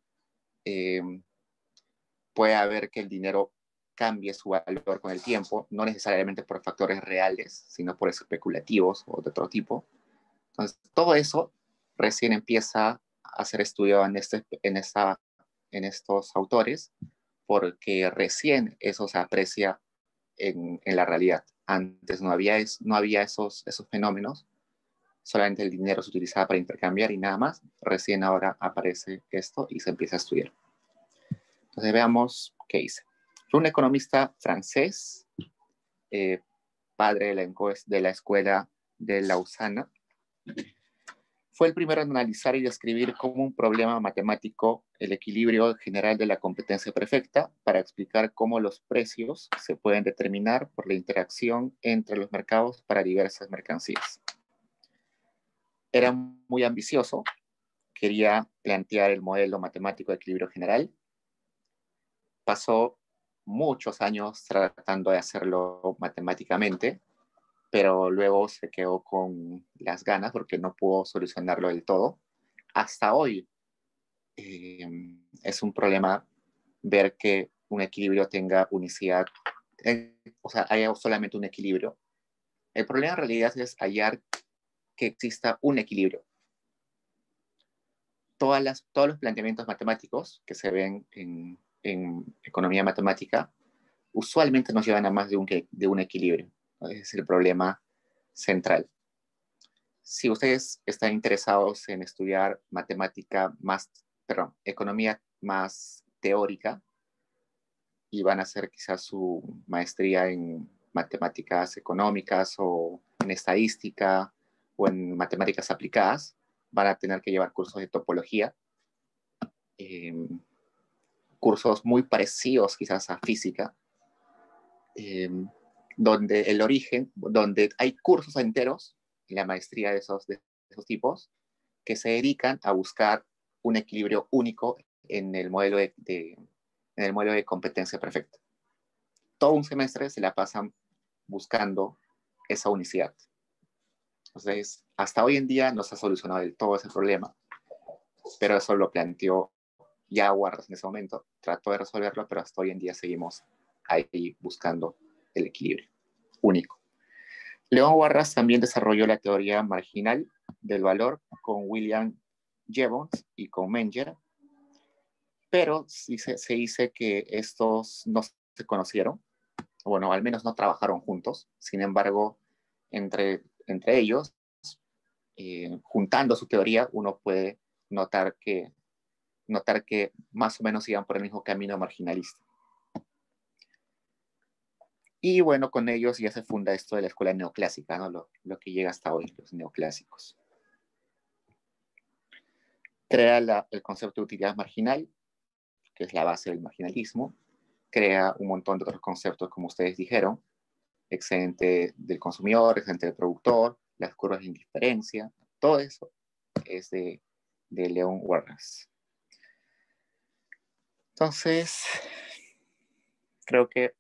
Puede haber que el dinero cambie su valor con el tiempo, no necesariamente por factores reales, sino por especulativos o de otro tipo. Entonces, todo eso recién empieza a ser estudiado en estos autores, porque recién eso se aprecia en la realidad. Antes no había esos fenómenos, solamente el dinero se utilizaba para intercambiar y nada más. Recién ahora aparece esto y se empieza a estudiar. Entonces veamos qué hice. Fue un economista francés, padre de la escuela de Lausana. Fue el primero en analizar y describir como un problema matemático el equilibrio general de la competencia perfecta para explicar cómo los precios se pueden determinar por la interacción entre los mercados para diversas mercancías. Era muy ambicioso, quería plantear el modelo matemático de equilibrio general. Pasó muchos años tratando de hacerlo matemáticamente, pero luego se quedó con las ganas porque no pudo solucionarlo del todo. Hasta hoy es un problema ver que un equilibrio tenga unicidad, o sea, haya solamente un equilibrio. El problema en realidad es hallar que exista un equilibrio. Todos los planteamientos matemáticos que se ven en economía matemática usualmente nos llevan a más de un equilibrio. Ese es el problema central. Si ustedes están interesados en estudiar economía más teórica y van a hacer quizás su maestría en matemáticas económicas o en estadística o en matemáticas aplicadas, van a tener que llevar cursos de topología, cursos muy parecidos quizás a física, donde hay cursos enteros en la maestría de esos tipos que se dedican a buscar un equilibrio único en el modelo de competencia perfecta. Todo un semestre se la pasan buscando esa unicidad. Entonces, hasta hoy en día no se ha solucionado del todo ese problema, pero eso lo planteó ya Warras en ese momento, trató de resolverlo, pero hasta hoy en día seguimos ahí buscando el equilibrio único. León Warras también desarrolló la teoría marginal del valor con William Jevons y con Menger, pero se dice que estos no se conocieron, bueno, al menos no trabajaron juntos. Sin embargo, entre ellos, juntando su teoría, uno puede notar que más o menos iban por el mismo camino marginalista. Y bueno, con ellos ya se funda esto de la escuela neoclásica, ¿no? Lo que llega hasta hoy, los neoclásicos. Crea el concepto de utilidad marginal, que es la base del marginalismo. Crea un montón de otros conceptos, como ustedes dijeron: excedente del consumidor, excedente del productor, las curvas de indiferencia. Todo eso es de León Warras. Entonces, creo que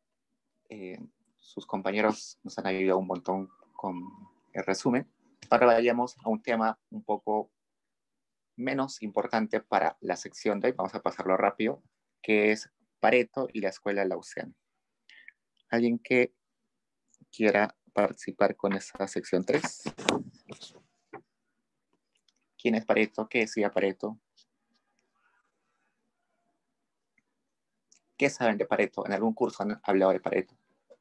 sus compañeros nos han ayudado un montón con el resumen. Ahora vayamos a un tema un poco menos importante para la sección de hoy, vamos a pasarlo rápido, que es Pareto y la escuela Lausana. ¿Alguien que quiera participar con esa sección 3? ¿Quién es Pareto? ¿Qué decía Pareto? ¿Qué saben de Pareto? ¿En algún curso han hablado de Pareto?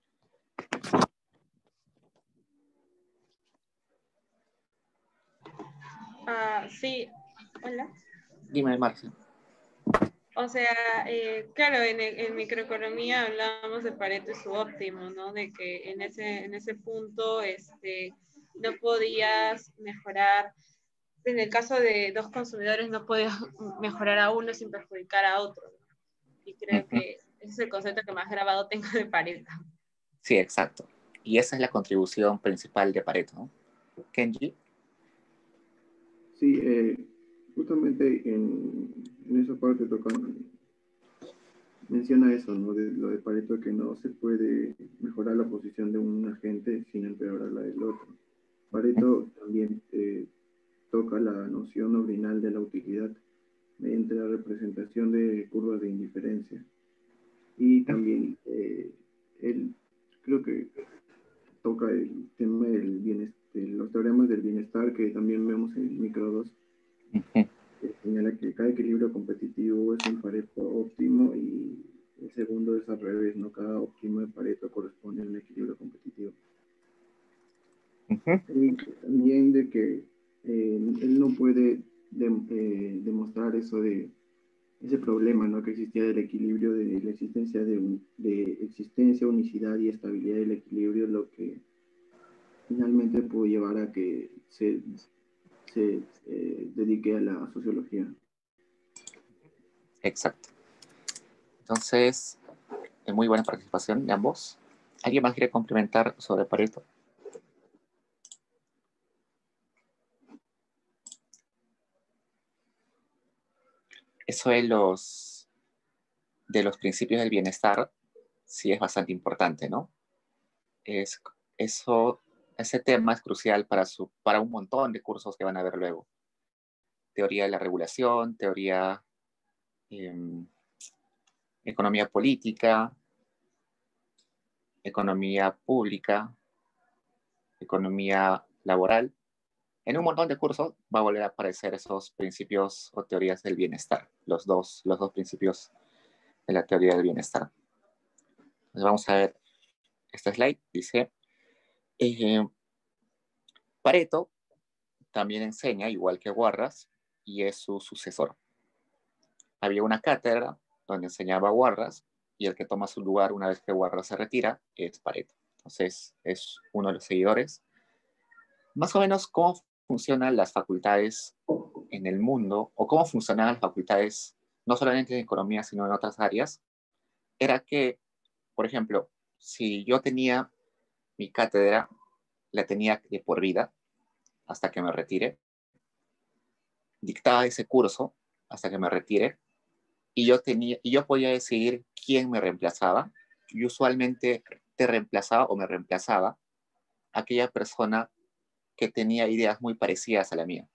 Sí, hola. Dime, Marcia. O sea, claro, en microeconomía hablábamos de Pareto y su óptimo, ¿no? De que en ese punto no podías mejorar, en el caso de dos consumidores no podías mejorar a uno sin perjudicar a otro, ¿no? Y creo que ese es el concepto que más grabado tengo de Pareto. Sí, exacto. Y esa es la contribución principal de Pareto, ¿no? Kenji. Sí, justamente en esa parte menciona eso, ¿no? De lo de Pareto, que no se puede mejorar la posición de un agente sin empeorar la del otro. Pareto también toca la noción ordinal de la utilidad mediante la representación de curvas de indiferencia. Y también él creo que toca el tema del los teoremas del bienestar que también vemos en Micro 2, que señala que cada equilibrio competitivo es un Pareto óptimo y el segundo es al revés, ¿no? Cada óptimo de Pareto corresponde a un equilibrio competitivo. Y también de que él no puede demostrar eso de ese problema, ¿no? Que existía del equilibrio, de la existencia de existencia, unicidad y estabilidad del equilibrio, lo que finalmente pudo llevar a que se dedique a la sociología. Exacto. Entonces, muy buena participación de ambos. ¿Alguien más quiere complementar sobre Pareto? Eso de los principios del bienestar sí es bastante importante, ¿no? Ese tema es crucial para un montón de cursos que van a ver luego. Teoría de la regulación, teoría economía política, economía pública, economía laboral. En un montón de cursos va a volver a aparecer esos principios o teorías del bienestar, los dos principios de la teoría del bienestar. Entonces vamos a ver este slide. Dice, Pareto también enseña, igual que Warras, y es su sucesor. Había una cátedra donde enseñaba Warras, y el que toma su lugar una vez que Warras se retira es Pareto. Entonces es uno de los seguidores. Más o menos cómo funcionan las facultades en el mundo, o cómo funcionaban las facultades, no solamente en economía, sino en otras áreas, era que, por ejemplo, si yo tenía mi cátedra, la tenía de por vida, hasta que me retire, dictaba ese curso hasta que me retire, y yo podía decidir quién me reemplazaba, y usualmente te reemplazaba o me reemplazaba aquella persona que tenía ideas muy parecidas a la mía.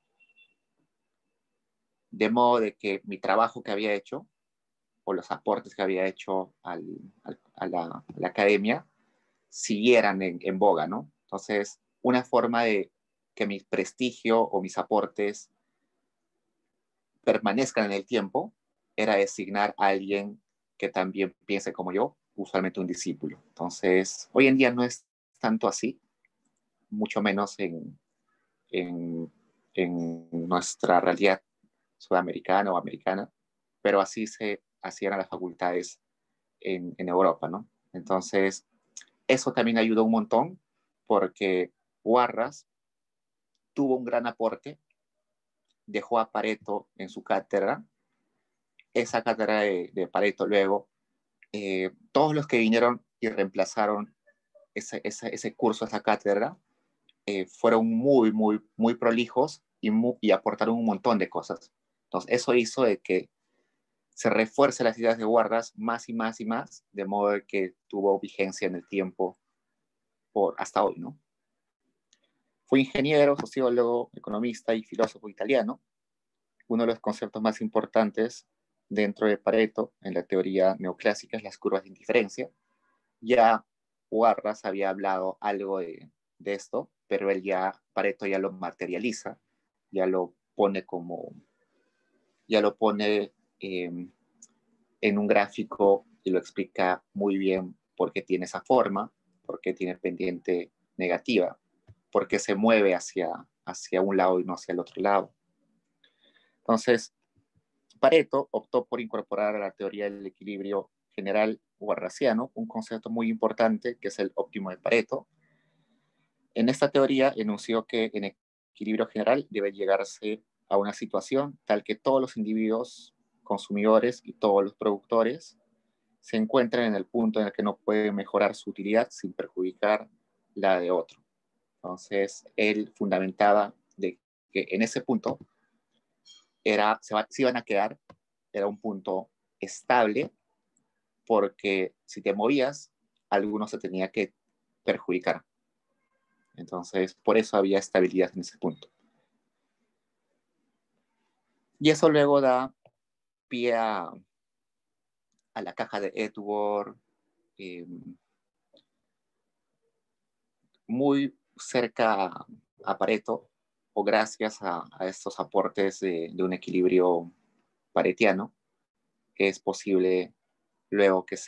De modo de que mi trabajo que había hecho, o los aportes que había hecho a la academia, siguieran en boga, ¿no? Entonces, una forma de que mi prestigio o mis aportes permanezcan en el tiempo era designar a alguien que también piense como yo, usualmente un discípulo. Entonces, hoy en día no es tanto así, mucho menos en nuestra realidad sudamericana o americana, pero así eran las facultades en Europa, ¿no? Entonces, eso también ayudó un montón porque Warras tuvo un gran aporte, dejó a Pareto en su cátedra. Esa cátedra de Pareto luego, todos los que vinieron y reemplazaron ese curso, esa cátedra, fueron muy, muy, muy prolijos y aportaron un montón de cosas. Entonces, eso hizo de que se refuerce las ideas de Warras más y más y más, de modo que tuvo vigencia en el tiempo hasta hoy, ¿no? Fue ingeniero, sociólogo, economista y filósofo italiano. Uno de los conceptos más importantes dentro de Pareto en la teoría neoclásica es las curvas de indiferencia. Ya Warras había hablado algo de esto, pero Pareto ya lo materializa, ya lo pone en un gráfico y lo explica muy bien por qué tiene esa forma, por qué tiene pendiente negativa, por qué se mueve hacia un lado y no hacia el otro lado. Entonces, Pareto optó por incorporar a la teoría del equilibrio general warrasiano un concepto muy importante que es el óptimo de Pareto. En esta teoría enunció que en equilibrio general debe llegarse a una situación tal que todos los individuos consumidores y todos los productores se encuentran en el punto en el que no pueden mejorar su utilidad sin perjudicar la de otro. Entonces, él fundamentaba de que en ese punto se iban a quedar, era un punto estable, porque si te movías, alguno se tenía que perjudicar. Entonces, por eso había estabilidad en ese punto. Y eso luego da pie a la caja de Edward, muy cerca a Pareto, o gracias a estos aportes de un equilibrio paretiano, que es posible luego que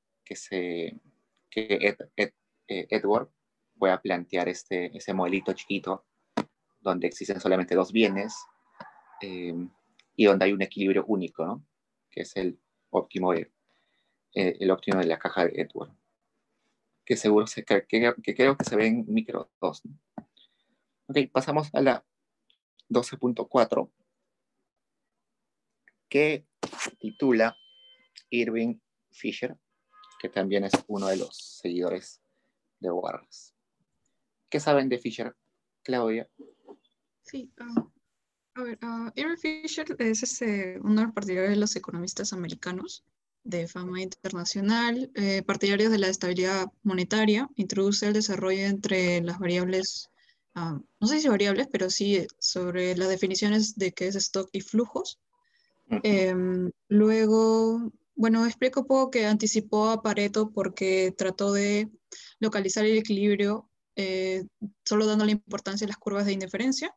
Edward pueda plantear ese modelito chiquito donde existen solamente dos bienes y donde hay un equilibrio único, ¿no? Que es el óptimo de la caja de Edward, que seguro que creo que se ve en micro 2, ¿no? Ok, pasamos a la 12.4, que titula Irving Fisher, que también es uno de los seguidores de Warras. ¿Qué saben de Fisher, Claudia? Sí, a ver, Irving Fisher es uno de los partidarios de los economistas americanos de fama internacional, partidarios de la estabilidad monetaria, introduce el desarrollo entre las variables, no sé si variables, pero sí sobre las definiciones de qué es stock y flujos. Luego, bueno, explico un poco que anticipó a Pareto porque trató de localizar el equilibrio solo dándole importancia a las curvas de indiferencia.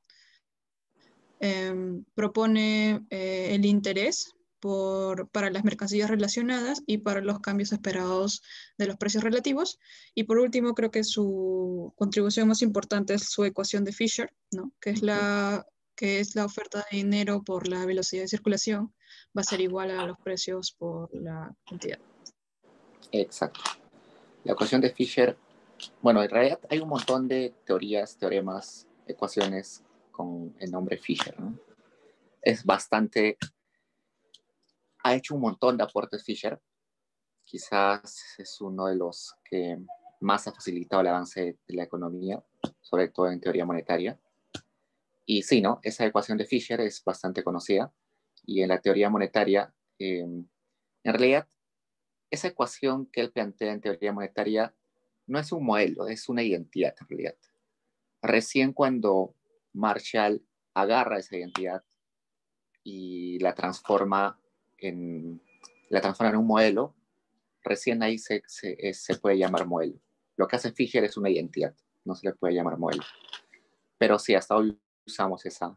Propone el interés para las mercancías relacionadas y para los cambios esperados de los precios relativos. Y por último, creo que su contribución más importante es su ecuación de Fisher, ¿no? que es la oferta de dinero por la velocidad de circulación va a ser igual a los precios por la cantidad. Exacto. La ecuación de Fisher, bueno, en realidad hay un montón de teorías, teoremas, ecuaciones con el nombre Fisher, ¿no? Es bastante, ha hecho un montón de aportes Fisher. Quizás es uno de los que más ha facilitado el avance de la economía, sobre todo en teoría monetaria. Y sí, ¿no? Esa ecuación de Fisher es bastante conocida. Y en la teoría monetaria, en realidad, esa ecuación que él plantea en teoría monetaria no es un modelo, es una identidad en realidad. Recién cuando Marshall agarra esa identidad y la transforma en un modelo, recién ahí se puede llamar modelo. Lo que hace Fisher es una identidad, no se le puede llamar modelo. Pero sí, hasta hoy usamos esa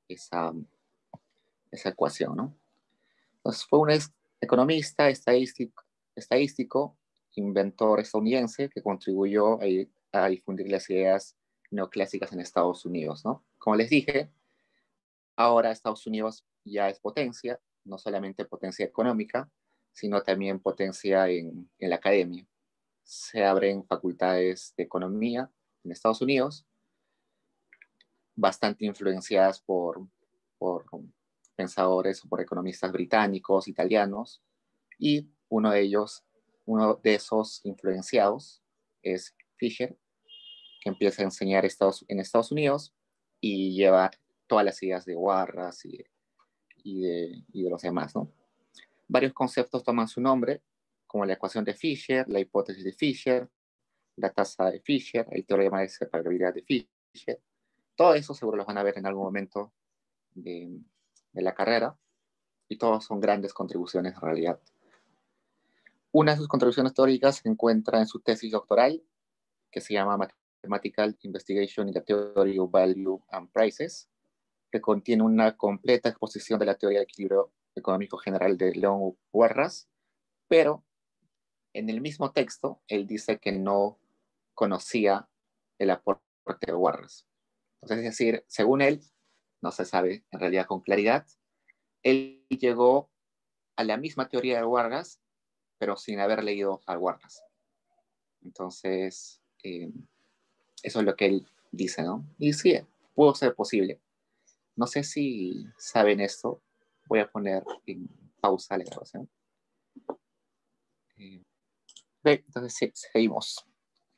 ecuación, ¿no? Entonces fue un economista estadístico, inventor estadounidense que contribuyó a difundir las ideas neoclásicas en Estados Unidos, ¿no? Como les dije, ahora Estados Unidos ya es potencia, no solamente potencia económica, sino también potencia en la academia. Se abren facultades de economía en Estados Unidos, bastante influenciadas por pensadores o por economistas británicos, italianos, y uno de esos influenciados es Fisher, que empieza a enseñar en Estados Unidos y lleva todas las ideas de Warras y de los demás, ¿no? Varios conceptos toman su nombre, como la ecuación de Fisher, la hipótesis de Fisher, la tasa de Fisher, el teorema de separabilidad de Fisher. Todo eso seguro los van a ver en algún momento de la carrera, y todos son grandes contribuciones en realidad. Una de sus contribuciones teóricas se encuentra en su tesis doctoral, que se llama Mathematical Investigation in the Theory of Value and Prices, que contiene una completa exposición de la teoría del equilibrio económico general de Leon Warras, pero en el mismo texto él dice que no conocía el aporte de Warras. Entonces, es decir, según él, no se sabe en realidad con claridad, él llegó a la misma teoría de Warras, pero sin haber leído a Warras. Entonces, eso es lo que él dice, ¿no? Y sí, pudo ser posible. No sé si saben esto. Voy a poner en pausa la grabación. Entonces, sí, seguimos.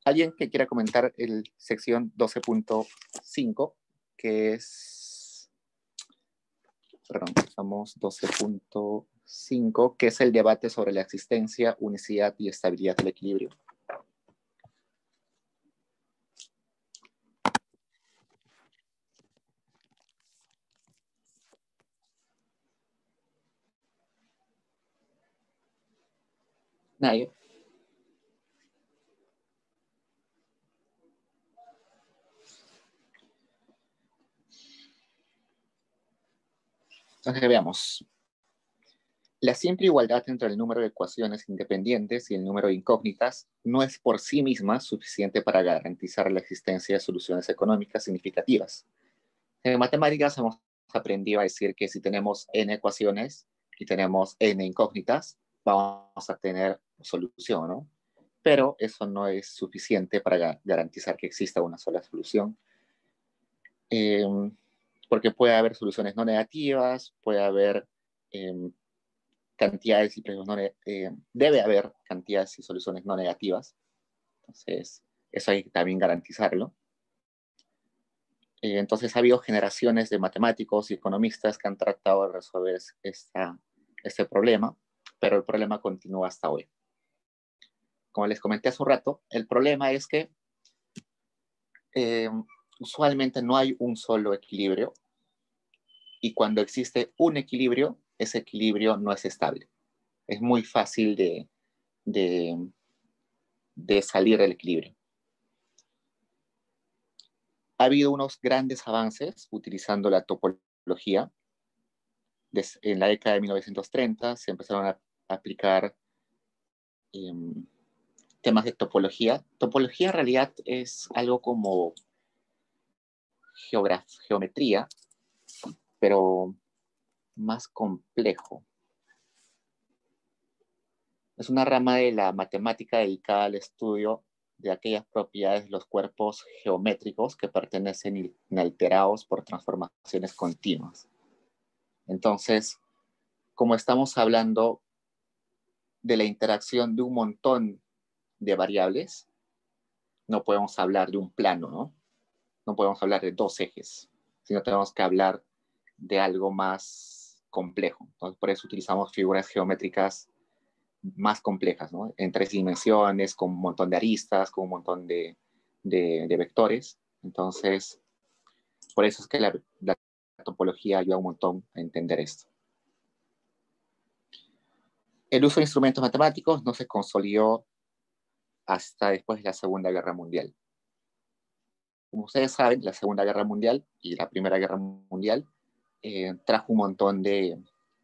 ¿Alguien que quiera comentar el sección 12.5, que es, perdón, estamos 12.5, que es el debate sobre la existencia, unicidad y estabilidad del equilibrio? Nadie. Entonces veamos. La simple igualdad entre el número de ecuaciones independientes y el número de incógnitas no es por sí misma suficiente para garantizar la existencia de soluciones económicas significativas. En matemáticas hemos aprendido a decir que si tenemos n ecuaciones y tenemos n incógnitas, vamos a tener solución, ¿no? Pero eso no es suficiente para garantizar que exista una sola solución. Porque puede haber soluciones no negativas, puede haber cantidades y precios debe haber cantidades y soluciones no negativas. Entonces, eso hay que también garantizarlo. Entonces, ha habido generaciones de matemáticos y economistas que han tratado de resolver este problema, pero el problema continúa hasta hoy. Como les comenté hace un rato, el problema es que usualmente no hay un solo equilibrio, y cuando existe un equilibrio, ese equilibrio no es estable. Es muy fácil de salir del equilibrio. Ha habido unos grandes avances utilizando la topología. En la década de 1930 se empezaron a aplicar temas de topología. Topología en realidad es algo como geometría, pero más complejo. Es una rama de la matemática dedicada al estudio de aquellas propiedades de los cuerpos geométricos que pertenecen inalterados por transformaciones continuas. Entonces, como estamos hablando de la interacción de un montón de variables, no podemos hablar de un plano, ¿no? No podemos hablar de dos ejes, sino tenemos que hablar de algo más complejo. Entonces, por eso utilizamos figuras geométricas más complejas, ¿no? En 3 dimensiones, con un montón de aristas, con un montón de vectores. Entonces, por eso es que la topología ayuda un montón a entender esto. El uso de instrumentos matemáticos no se consolidó hasta después de la Segunda Guerra Mundial. Como ustedes saben, la Segunda Guerra Mundial y la Primera Guerra Mundial trajo un montón de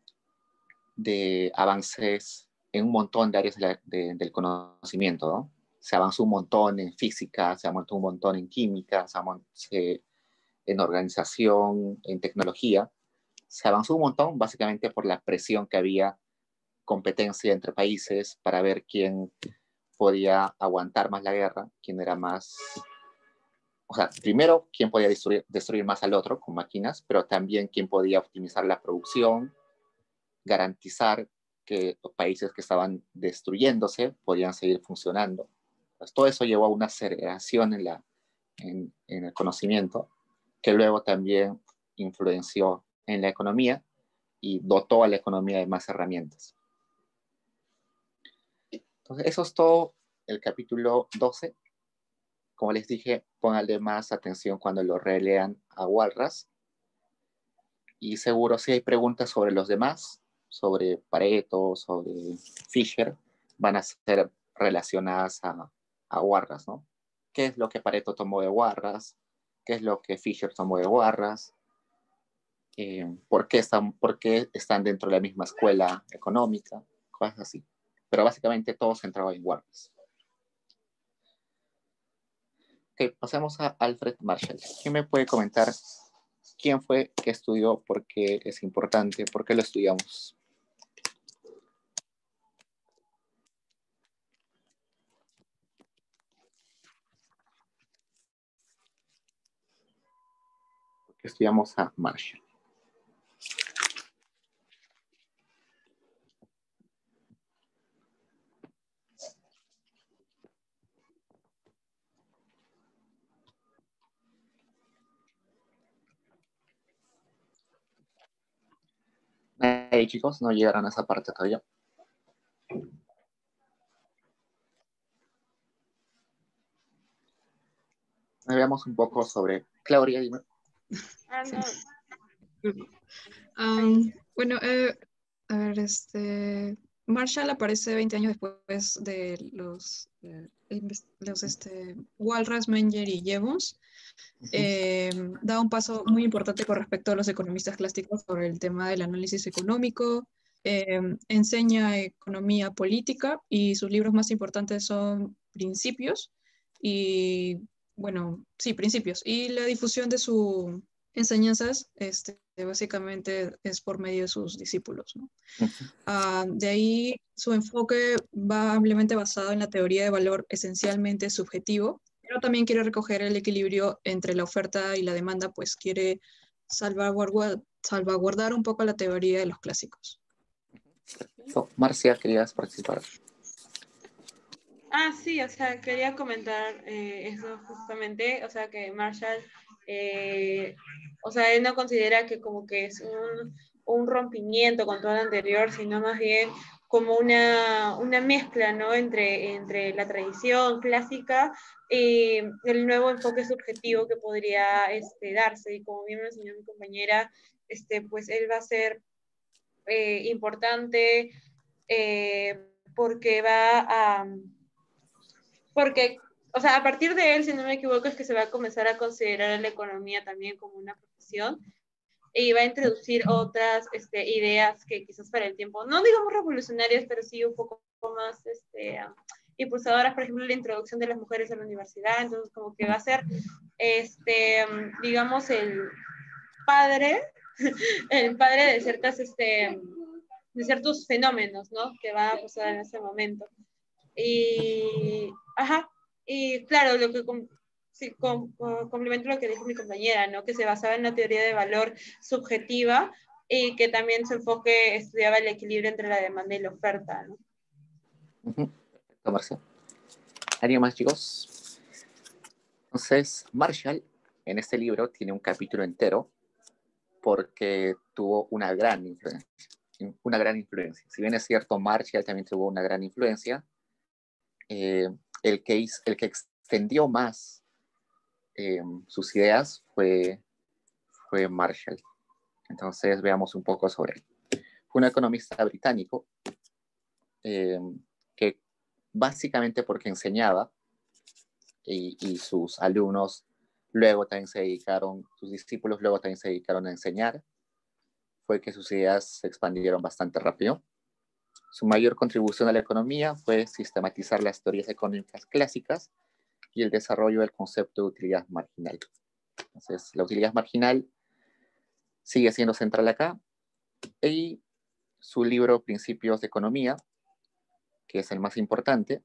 avances en un montón de áreas del conocimiento, ¿no? Se avanzó un montón en física, se avanzó un montón en química, se avanzó en organización, en tecnología. Se avanzó un montón básicamente por la presión que había, competencia entre países para ver quién podía aguantar más la guerra, quién era más... O sea, primero, quién podía destruir más al otro con máquinas, pero también quién podía optimizar la producción, garantizar que los países que estaban destruyéndose podían seguir funcionando. Pues todo eso llevó a una aceleración en el conocimiento, que luego también influenció en la economía y dotó a la economía de más herramientas. Entonces, eso es todo el capítulo 12. Como les dije, pónganle más atención cuando lo relean a Walras. Y seguro si hay preguntas sobre los demás, sobre Pareto, sobre Fisher, van a ser relacionadas a Walras, ¿no? ¿Qué es lo que Pareto tomó de Walras? ¿Qué es lo que Fisher tomó de Walras? ¿Por qué están dentro de la misma escuela económica? Cosas así. Pero básicamente todo centrado en Walras. Ok, pasemos a Alfred Marshall. ¿Quién me puede comentar quién fue que estudió, por qué es importante, por qué lo estudiamos? ¿Por qué estudiamos a Marshall? Hey chicos, no llegaron a esa parte todavía. Veamos un poco sobre Claudia. Dime. Bueno, a ver, Marshall aparece 20 años después de los Walras, Menger y Jevons. Da un paso muy importante con respecto a los economistas clásicos sobre el tema del análisis económico. Enseña economía política y sus libros más importantes son Principios y, bueno, sí, Principios. Y la difusión de sus enseñanzas básicamente es por medio de sus discípulos, ¿no? De ahí su enfoque va ampliamente basado en la teoría de valor esencialmente subjetivo, pero también quiere recoger el equilibrio entre la oferta y la demanda, pues quiere salvaguardar un poco la teoría de los clásicos. Marcia, ¿querías participar? Sí, o sea, quería comentar eso justamente, o sea, que Marshall, o sea, él no considera que como que es un rompimiento con todo lo anterior, sino más bien como una mezcla, ¿no? Entre la tradición clásica y el nuevo enfoque subjetivo que podría darse, y como bien me enseñó mi compañera, pues él va a ser importante porque porque, o sea, a partir de él, si no me equivoco, es que se va a comenzar a considerar la economía también como una profesión y va a introducir otras ideas que quizás para el tiempo, no digamos revolucionarias, pero sí un poco más impulsadoras, por ejemplo, la introducción de las mujeres a la universidad. Entonces como que va a ser, digamos, padre, el padre de de ciertos fenómenos, ¿no? Que va a pasar en ese momento. Y, y claro, lo que complemento lo que dijo mi compañera, ¿no? Que se basaba en la teoría de valor subjetiva y que también su enfoque estudiaba el equilibrio entre la demanda y la oferta, ¿no? Perfecto, Marcia. ¿Alguien más, chicos? Entonces, Marshall en este libro tiene un capítulo entero porque tuvo una gran influencia. Si bien es cierto, Marshall también tuvo una gran influencia, el que extendió más sus ideas fue Marshall. Entonces veamos un poco sobre él. Fue un economista británico que básicamente porque enseñaba y sus alumnos luego también sus discípulos luego también se dedicaron a enseñar, fue que sus ideas se expandieron bastante rápido. Su mayor contribución a la economía fue sistematizar las teorías económicas clásicas y el desarrollo del concepto de utilidad marginal. Entonces, la utilidad marginal sigue siendo central acá, y su libro Principios de Economía, que es el más importante,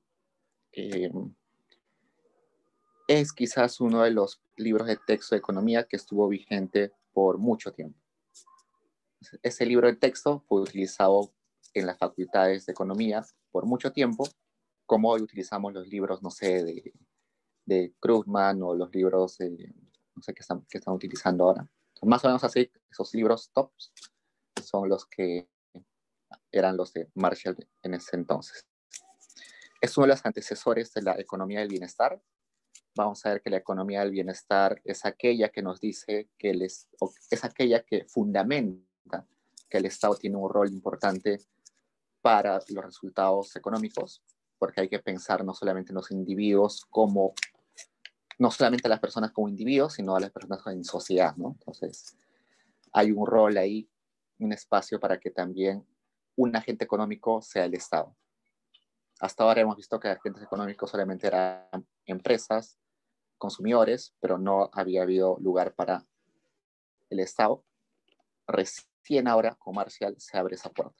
es quizás uno de los libros de texto de economía que estuvo vigente por mucho tiempo. Ese libro de texto fue utilizado en las facultades de economía por mucho tiempo, como hoy utilizamos los libros, no sé, de Krugman o los libros, no sé, que están utilizando ahora. Más o menos así, esos libros tops son los que eran los de Marshall en ese entonces. Es uno de los antecesores de la economía del bienestar. Vamos a ver que la economía del bienestar es aquella que nos dice es aquella que fundamenta que el Estado tiene un rol importante para los resultados económicos, porque hay que pensar no solamente en los individuos no solamente a las personas como individuos, sino a las personas en sociedad, ¿no? Entonces, hay un rol ahí, un espacio para que también un agente económico sea el Estado. Hasta ahora hemos visto que agentes económicos solamente eran empresas, consumidores, pero no había habido lugar para el Estado. Recién ahora, con Marshall, se abre esa puerta.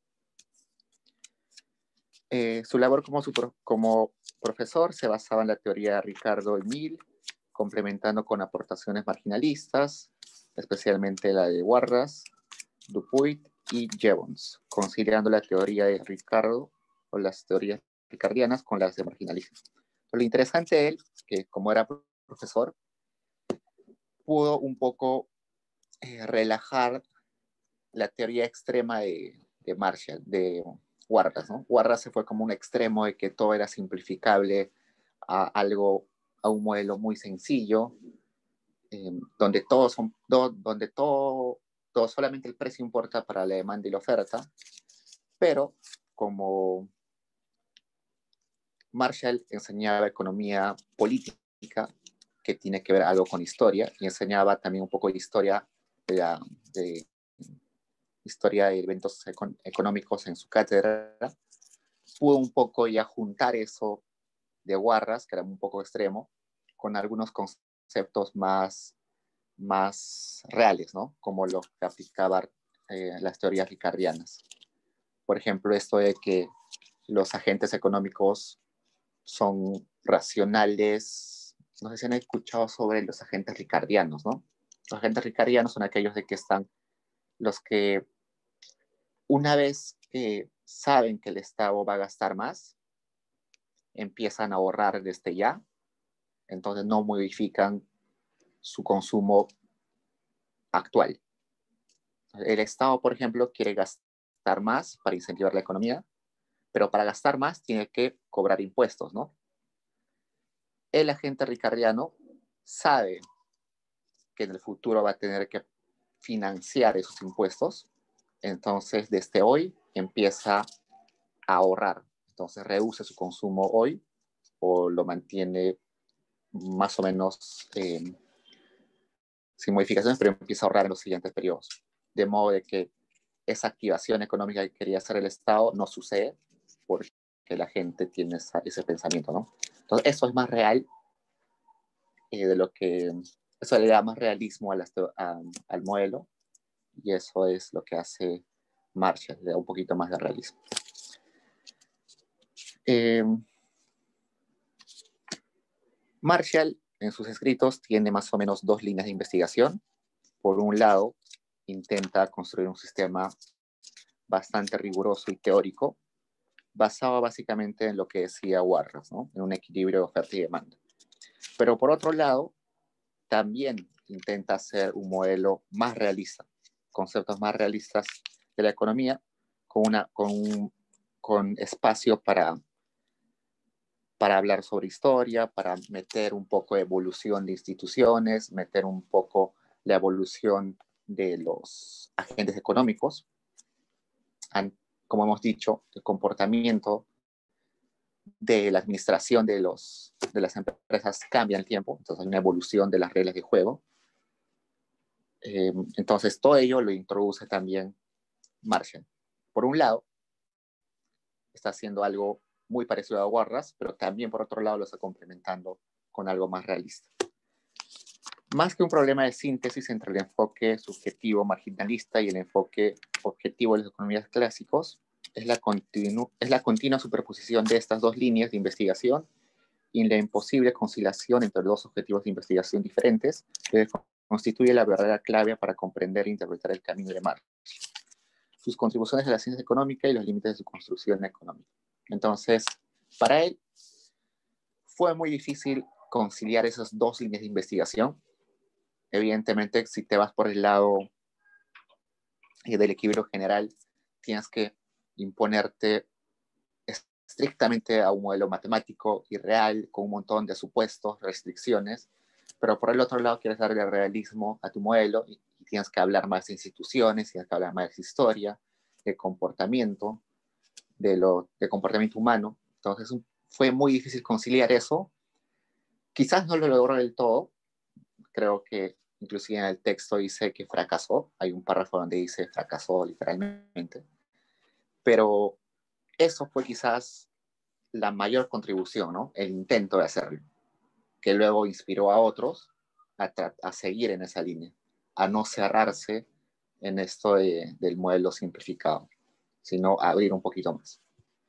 Su labor como profesor se basaba en la teoría de Ricardo Emil, complementando con aportaciones marginalistas, especialmente la de Walras, Dupuit y Jevons, conciliando la teoría de Ricardo o las teorías ricardianas con las de marginalismo. Lo interesante de él, que como era profesor, pudo un poco relajar la teoría extrema de Marshall, de Warras, ¿no? Warras se fue como un extremo de que todo era simplificable a algo, a un modelo muy sencillo, donde todo solamente el precio importa para la demanda y la oferta, pero como Marshall enseñaba economía política, que tiene que ver algo con historia, y enseñaba también un poco de historia de historia de eventos económicos en su cátedra, pudo un poco ya juntar eso de Warras, que era un poco extremo, con algunos conceptos más reales, ¿no? Como lo que aplicaba las teorías ricardianas. Por ejemplo, esto de que los agentes económicos son racionales. No sé si han escuchado sobre los agentes ricardianos, ¿no? Los agentes ricardianos son aquellos de que están los que una vez que saben que el Estado va a gastar más, empiezan a ahorrar desde ya, entonces no modifican su consumo actual. El Estado, por ejemplo, quiere gastar más para incentivar la economía, pero para gastar más tiene que cobrar impuestos, ¿no? El agente ricardiano sabe que en el futuro va a tener que financiar esos impuestos, entonces desde hoy empieza a ahorrar, entonces reduce su consumo hoy o lo mantiene más o menos sin modificaciones, pero empieza a ahorrar en los siguientes periodos, de modo de que esa activación económica que quería hacer el Estado no sucede porque la gente tiene ese pensamiento, ¿no? Entonces eso es más real de lo que, eso le da más realismo al modelo, y eso es lo que hace Marshall, le da un poquito más de realismo. Marshall en sus escritos tiene más o menos dos líneas de investigación. Por un lado, intenta construir un sistema bastante riguroso y teórico, basado básicamente en lo que decía Warras, ¿no? En un equilibrio de oferta y demanda. Pero por otro lado, también intenta hacer un modelo más realista, conceptos más realistas de la economía, con espacio para hablar sobre historia, para meter un poco de evolución de instituciones, meter un poco la evolución de los agentes económicos. Como hemos dicho, el comportamiento de la administración de las empresas cambia en el tiempo, entonces hay una evolución de las reglas de juego. Entonces todo ello lo introduce también Marshall. Por un lado, está haciendo algo muy parecido a Warras, pero también por otro lado lo está complementando con algo más realista. Más que un problema de síntesis entre el enfoque subjetivo marginalista y el enfoque objetivo de las economías clásicos, es la continua superposición de estas dos líneas de investigación y la imposible conciliación entre dos objetivos de investigación diferentes que constituye la verdadera clave para comprender e interpretar el camino de Marshall, sus contribuciones a la ciencia económica y los límites de su construcción económica. Entonces, para él fue muy difícil conciliar esas dos líneas de investigación. Evidentemente, si te vas por el lado del equilibrio general, tienes que imponerte estrictamente a un modelo matemático y real, con un montón de supuestos, restricciones, pero por el otro lado quieres darle realismo a tu modelo y tienes que hablar más de instituciones, tienes que hablar más de historia, de comportamiento, de comportamiento humano. Entonces fue muy difícil conciliar eso. Quizás no lo logró del todo. Creo que inclusive en el texto dice que fracasó. Hay un párrafo donde dice fracasó literalmente. Pero eso fue quizás la mayor contribución, ¿no? El intento de hacerlo, que luego inspiró a otros a seguir en esa línea, a no cerrarse en esto del modelo simplificado, sino a abrir un poquito más.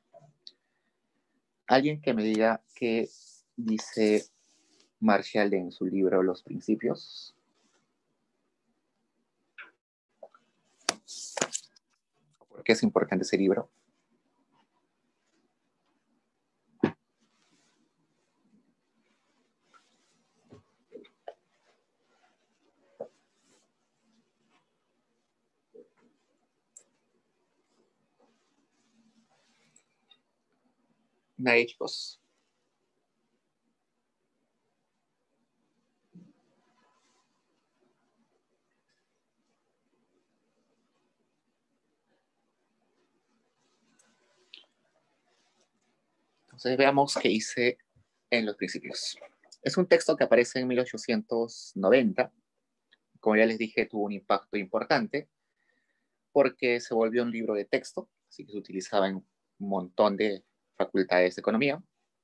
Alguien que me diga qué dice Marshall en su libro Los Principios. ¿Por qué es importante ese libro? Nadie, chicos. Entonces veamos qué hice en los principios. Es un texto que aparece en 1890. Como ya les dije, tuvo un impacto importante porque se volvió un libro de texto, así que se utilizaba en un montón de facultades de economía.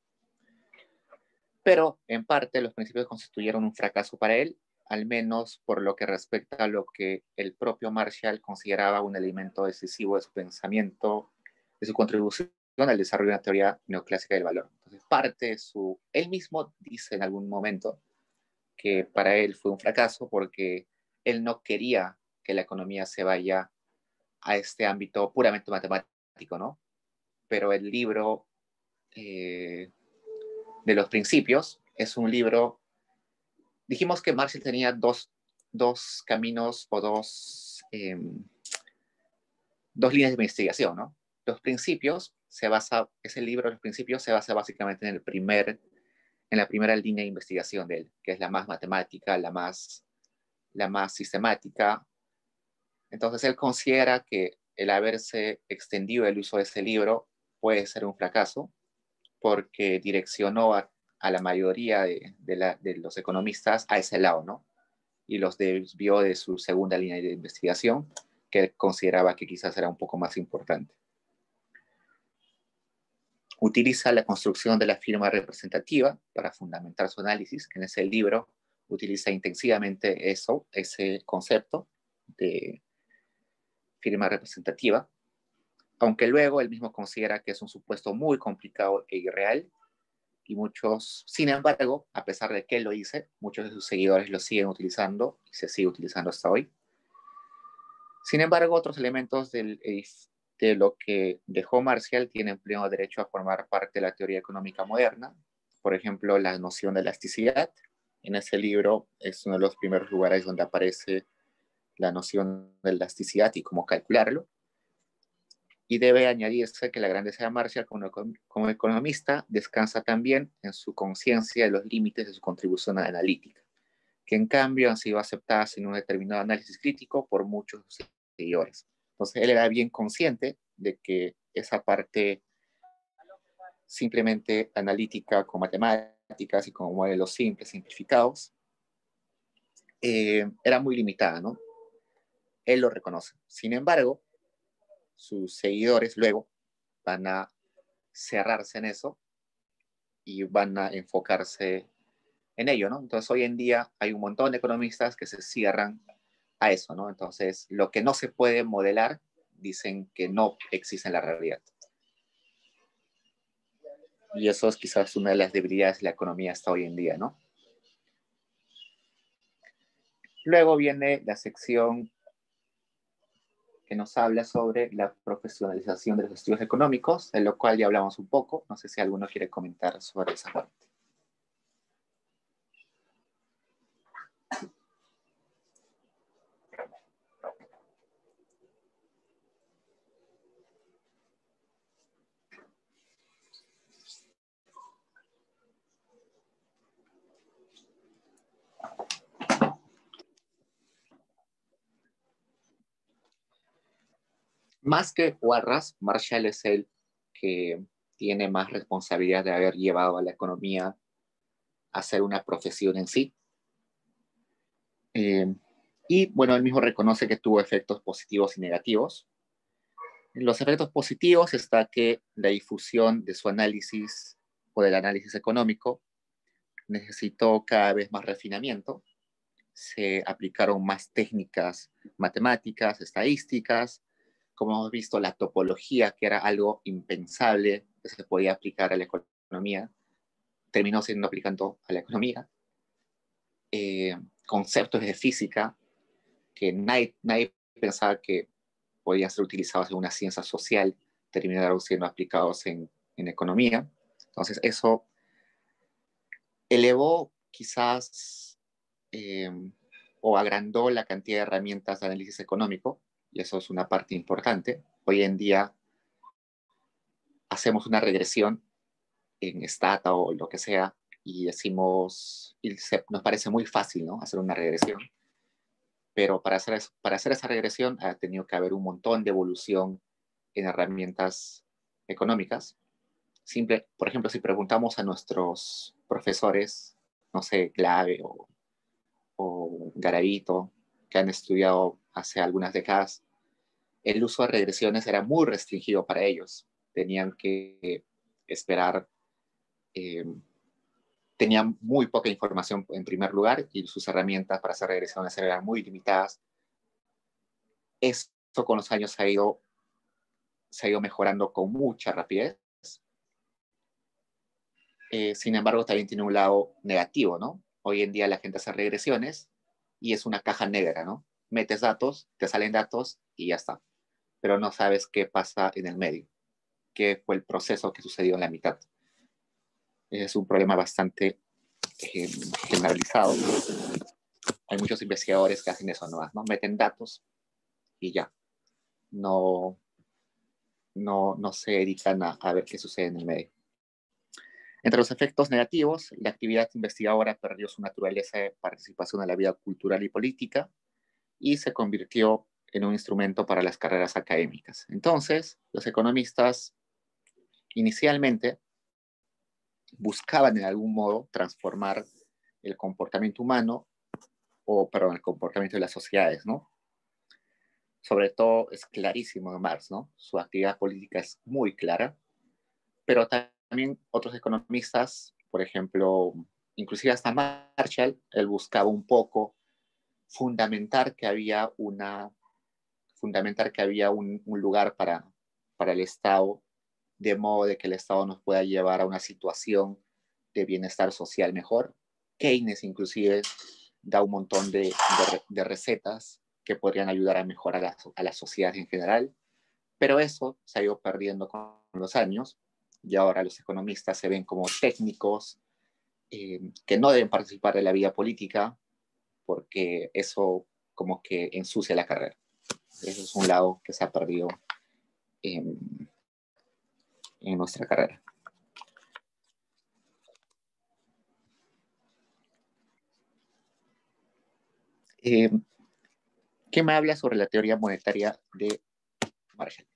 Pero en parte los principios constituyeron un fracaso para él, al menos por lo que respecta a lo que el propio Marshall consideraba un elemento decisivo de su pensamiento, de su contribución al desarrollo de una teoría neoclásica del valor. Entonces, él mismo dice en algún momento que para él fue un fracaso porque él no quería que la economía se vaya a este ámbito puramente matemático, ¿no? Pero el libro de los principios es un libro. Dijimos que Marshall tenía dos caminos o dos líneas de investigación, ¿no? Los principios ese libro de los principios se basa básicamente en la primera línea de investigación de él, que es la más matemática, la más sistemática. Entonces él considera que el haberse extendido el uso de ese libro puede ser un fracaso porque direccionó a la mayoría de los economistas a ese lado, ¿no? Y los desvió de su segunda línea de investigación, que él consideraba que quizás era un poco más importante. Utiliza la construcción de la firma representativa para fundamentar su análisis. En ese libro utiliza intensivamente ese concepto de firma representativa, aunque luego él mismo considera que es un supuesto muy complicado e irreal, y sin embargo, a pesar de que él lo dice, muchos de sus seguidores lo siguen utilizando y se sigue utilizando hasta hoy. Sin embargo, otros elementos de lo que dejó Marshall tienen pleno derecho a formar parte de la teoría económica moderna. Por ejemplo, la noción de elasticidad. En ese libro es uno de los primeros lugares donde aparece la noción de elasticidad y cómo calcularlo. Y debe añadirse que la grandeza de Marshall como economista descansa también en su conciencia de los límites de su contribución analítica, que en cambio han sido aceptadas en un determinado análisis crítico por muchos de sus seguidores. Entonces él era bien consciente de que esa parte simplemente analítica con matemáticas y con modelos simples, simplificados, era muy limitada, ¿no? Él lo reconoce. Sin embargo, sus seguidores luego van a cerrarse en eso y van a enfocarse en ello, ¿no? Entonces hoy en día hay un montón de economistas que se cierran a eso, ¿no? Entonces lo que no se puede modelar dicen que no existe en la realidad. Y eso es quizás una de las debilidades de la economía hasta hoy en día, ¿no? Luego viene la sección que nos habla sobre la profesionalización de los estudios económicos, de lo cual ya hablamos un poco. No sé si alguno quiere comentar sobre esa parte. Más que Warras, Marshall es el que tiene más responsabilidad de haber llevado a la economía a ser una profesión en sí. Y bueno, él mismo reconoce que tuvo efectos positivos y negativos. En los efectos positivos está que la difusión de su análisis o del análisis económico necesitó cada vez más refinamiento. Se aplicaron más técnicas matemáticas, estadísticas. Como hemos visto, la topología, que era algo impensable que se podía aplicar a la economía, terminó siendo aplicando a la economía. Conceptos de física que nadie pensaba que podían ser utilizados en una ciencia social, terminaron siendo aplicados en economía. Entonces eso elevó quizás o agrandó la cantidad de herramientas de análisis económico, y eso es una parte importante. Hoy en día hacemos una regresión en Stata o lo que sea, y decimos, nos parece muy fácil, ¿no?, hacer una regresión, pero para hacer esa regresión ha tenido que haber un montón de evolución en herramientas económicas. Por ejemplo, si preguntamos a nuestros profesores, no sé, Clave o Garavito, que han estudiado hace algunas décadas, el uso de regresiones era muy restringido para ellos. Tenían que esperar, tenían muy poca información en primer lugar y sus herramientas para hacer regresiones eran muy limitadas. Esto con los años se ha ido mejorando con mucha rapidez. Sin embargo, también tiene un lado negativo, ¿no? Hoy en día la gente hace regresiones y es una caja negra, ¿no? Metes datos, te salen datos y ya está. Pero no sabes qué pasa en el medio, qué fue el proceso que sucedió en la mitad. Es un problema bastante generalizado. Hay muchos investigadores que hacen eso nomás, ¿no? Meten datos y ya. No se dedican a ver qué sucede en el medio. Entre los efectos negativos, la actividad investigadora perdió su naturaleza de participación en la vida cultural y política y se convirtió en un instrumento para las carreras académicas. Entonces, los economistas inicialmente buscaban en algún modo transformar el comportamiento humano, el comportamiento de las sociedades, ¿no? Sobre todo es clarísimo en Marx, ¿no? Su actividad política es muy clara, pero también otros economistas, por ejemplo, inclusive hasta Marshall, él buscaba un poco fundamentar que había un lugar para el Estado, de modo de que el Estado nos pueda llevar a una situación de bienestar social mejor. Keynes inclusive da un montón de recetas que podrían ayudar a mejorar a la sociedad en general, pero eso se ha ido perdiendo con los años y ahora los economistas se ven como técnicos que no deben participar de la vida política porque eso como que ensucia la carrera. Eso es un lado que se ha perdido en nuestra carrera. ¿Qué me habla sobre la teoría monetaria de Marshall?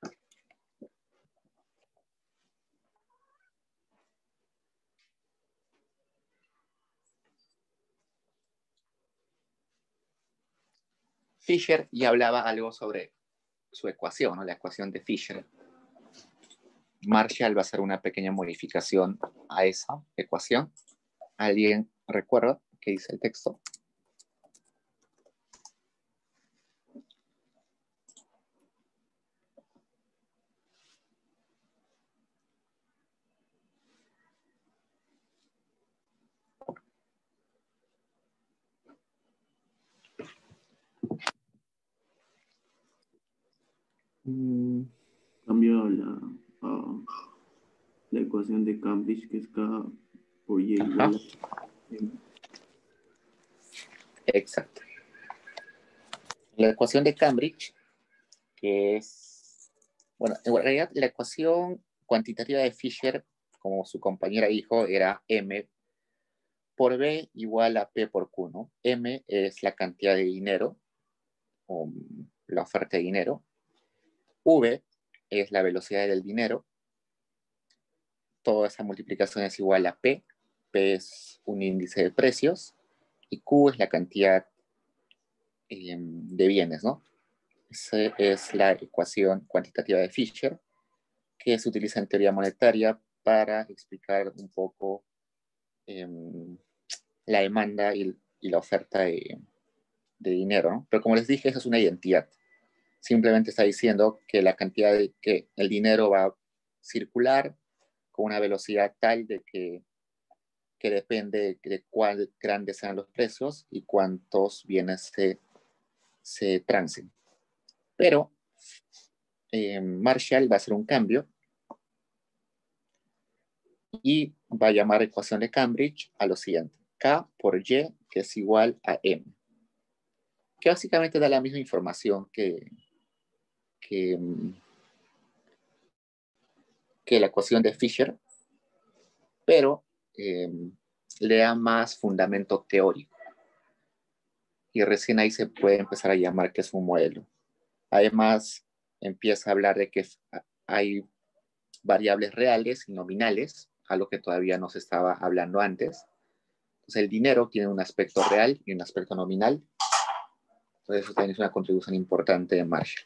Fisher ya hablaba algo sobre su ecuación, ¿no? La ecuación de Fisher. Marshall va a hacer una pequeña modificación a esa ecuación. ¿Alguien recuerda qué dice el texto? Cambio la ecuación de Cambridge, que es K por Y igual a M. Exacto. La ecuación de Cambridge, que es, bueno, en realidad la ecuación cuantitativa de Fisher, como su compañera dijo, era M por B igual a P por Q, ¿no? M es la cantidad de dinero, o la oferta de dinero. V es la velocidad del dinero. Toda esa multiplicación es igual a P. P es un índice de precios y Q es la cantidad de bienes, ¿no? Esa es la ecuación cuantitativa de Fisher, que se utiliza en teoría monetaria para explicar un poco la demanda y la oferta de dinero, ¿no? Pero como les dije, esa es una identidad. Simplemente está diciendo que la cantidad que el dinero va a circular con una velocidad tal de que depende de cuán grandes sean los precios y cuántos bienes se transen. Pero Marshall va a hacer un cambio y va a llamar ecuación de Cambridge a lo siguiente: K por Y, que es igual a M, que básicamente da la misma información que la ecuación de Fisher, pero le da más fundamento teórico. Y recién ahí se puede empezar a llamar que es un modelo. Además, empieza a hablar de que hay variables reales y nominales, algo que todavía no se estaba hablando antes. Entonces, el dinero tiene un aspecto real y un aspecto nominal. Entonces, eso también es una contribución importante de Marshall.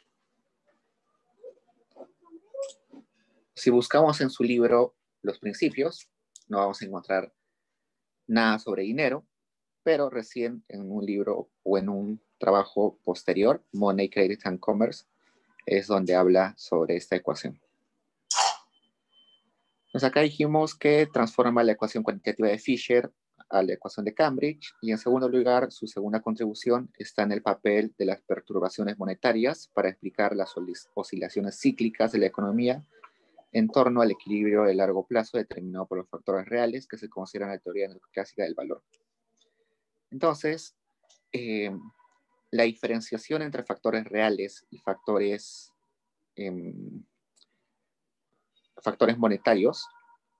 Si buscamos en su libro Los Principios, no vamos a encontrar nada sobre dinero, pero recién en un libro o en un trabajo posterior, Money, Credit and Commerce, es donde habla sobre esta ecuación. Entonces acá dijimos que transforma la ecuación cuantitativa de Fisher a la ecuación de Cambridge, y en segundo lugar, su segunda contribución está en el papel de las perturbaciones monetarias para explicar las oscilaciones cíclicas de la economía en torno al equilibrio de largo plazo determinado por los factores reales que se consideran en la teoría neoclásica del valor. Entonces, la diferenciación entre factores reales y factores monetarios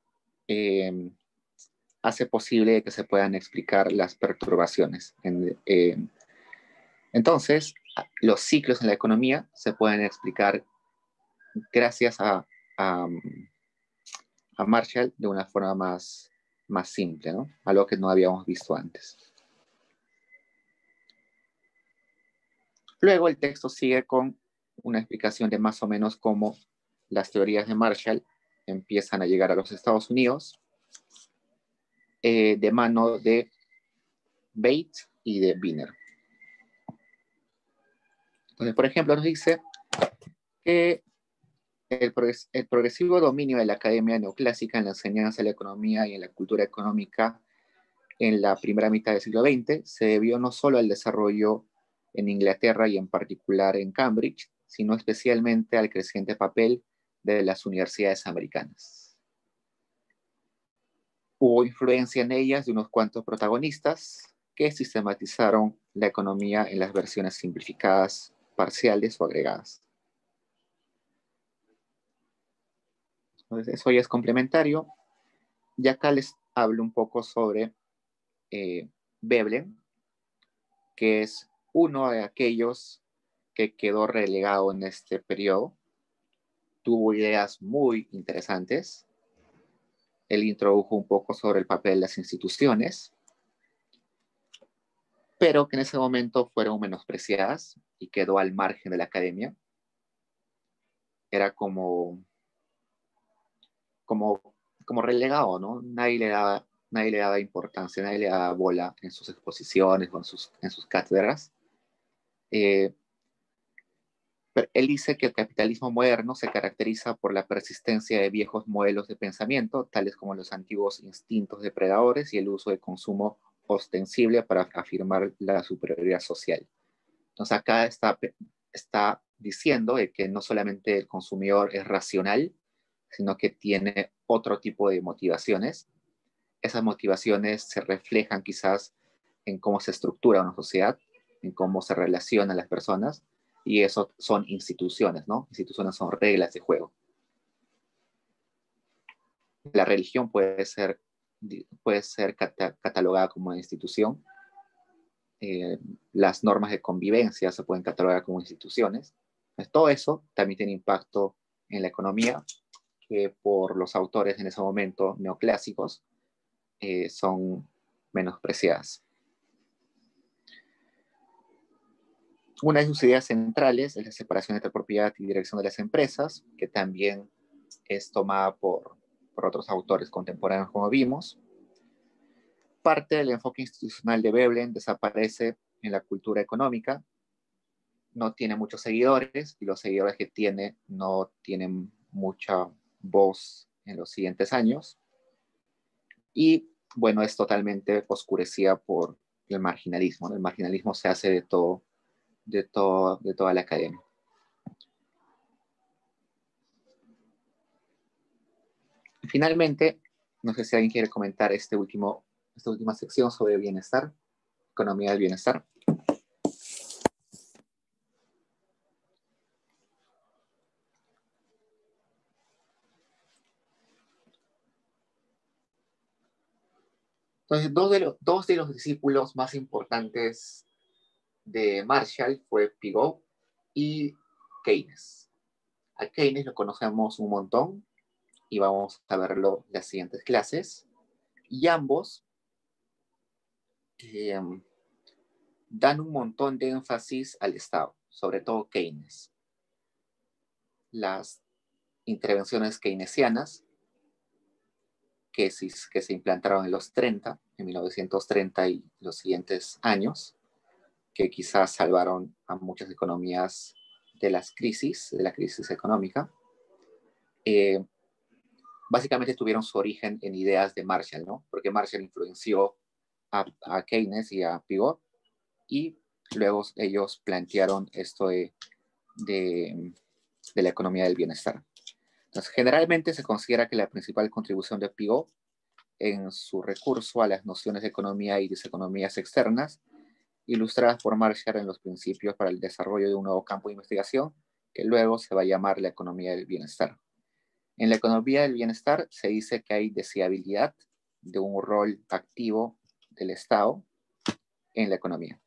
hace posible que se puedan explicar las perturbaciones. Entonces, los ciclos en la economía se pueden explicar gracias a Marshall de una forma más simple, ¿no? Algo que no habíamos visto antes. Luego el texto sigue con una explicación de más o menos cómo las teorías de Marshall empiezan a llegar a los Estados Unidos de mano de Bates y de Wiener. Entonces, por ejemplo, nos dice que el progresivo dominio de la academia neoclásica en la enseñanza de la economía y en la cultura económica en la primera mitad del siglo XX se debió no solo al desarrollo en Inglaterra y en particular en Cambridge, sino especialmente al creciente papel de las universidades americanas. Hubo influencia en ellas de unos cuantos protagonistas que sistematizaron la economía en las versiones simplificadas, parciales o agregadas. Entonces, eso ya es complementario. Y acá les hablo un poco sobre Veblen, que es uno de aquellos que quedó relegado en este periodo. Tuvo ideas muy interesantes. Él introdujo un poco sobre el papel de las instituciones, pero que en ese momento fueron menospreciadas y quedó al margen de la academia. Era como relegado, ¿no? Nadie le daba importancia, nadie le daba bola en sus exposiciones o en sus cátedras. Pero él dice que el capitalismo moderno se caracteriza por la persistencia de viejos modelos de pensamiento, tales como los antiguos instintos depredadores y el uso de consumo ostensible para afirmar la superioridad social. Entonces acá está diciendo de que no solamente el consumidor es racional, sino que tiene otro tipo de motivaciones. Esas motivaciones se reflejan quizás en cómo se estructura una sociedad, en cómo se relacionan las personas, y eso son instituciones, ¿no? Instituciones son reglas de juego. La religión puede ser catalogada como una institución. Las normas de convivencia se pueden catalogar como instituciones. Pues todo eso también tiene impacto en la economía, que por los autores en ese momento neoclásicos son menospreciadas. Una de sus ideas centrales es la separación entre propiedad y dirección de las empresas, que también es tomada por otros autores contemporáneos, como vimos. Parte del enfoque institucional de Veblen desaparece en la cultura económica. No tiene muchos seguidores, y los seguidores que tiene no tienen mucha voz en los siguientes años. Y bueno, es totalmente oscurecida por el marginalismo, ¿no? El marginalismo se hace de toda la academia. Finalmente, no sé si alguien quiere comentar esta última sección sobre bienestar, economía del bienestar. Entonces, dos de los discípulos más importantes de Marshall fue Piaget y Keynes. A Keynes lo conocemos un montón y vamos a verlo en las siguientes clases. Y ambos dan un montón de énfasis al Estado, sobre todo Keynes. Las intervenciones keynesianas que se implantaron en los 30, en 1930 y los siguientes años, que quizás salvaron a muchas economías de la crisis económica, básicamente tuvieron su origen en ideas de Marshall, ¿no? Porque Marshall influenció a Keynes y a Piaget, y luego ellos plantearon esto de la economía del bienestar. Entonces, generalmente se considera que la principal contribución de Piaget en su recurso a las nociones de economía y deseconomías externas, ilustradas por Marshall en los principios para el desarrollo de un nuevo campo de investigación, que luego se va a llamar la economía del bienestar. En la economía del bienestar se dice que hay deseabilidad de un rol activo del Estado en la economía.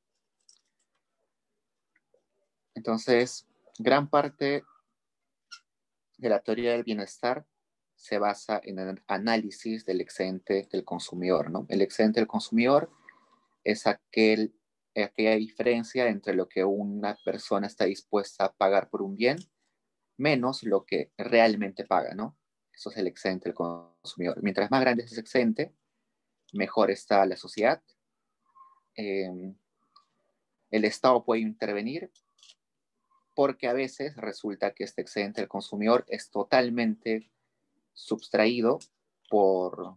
Entonces, gran parte de la teoría del bienestar se basa en el análisis del excedente del consumidor, ¿no? El excedente del consumidor es aquella diferencia entre lo que una persona está dispuesta a pagar por un bien menos lo que realmente paga, ¿no? Eso es el excedente del consumidor. Mientras más grande es ese excedente, mejor está la sociedad. El Estado puede intervenir porque a veces resulta que este excedente del consumidor es totalmente subtraído por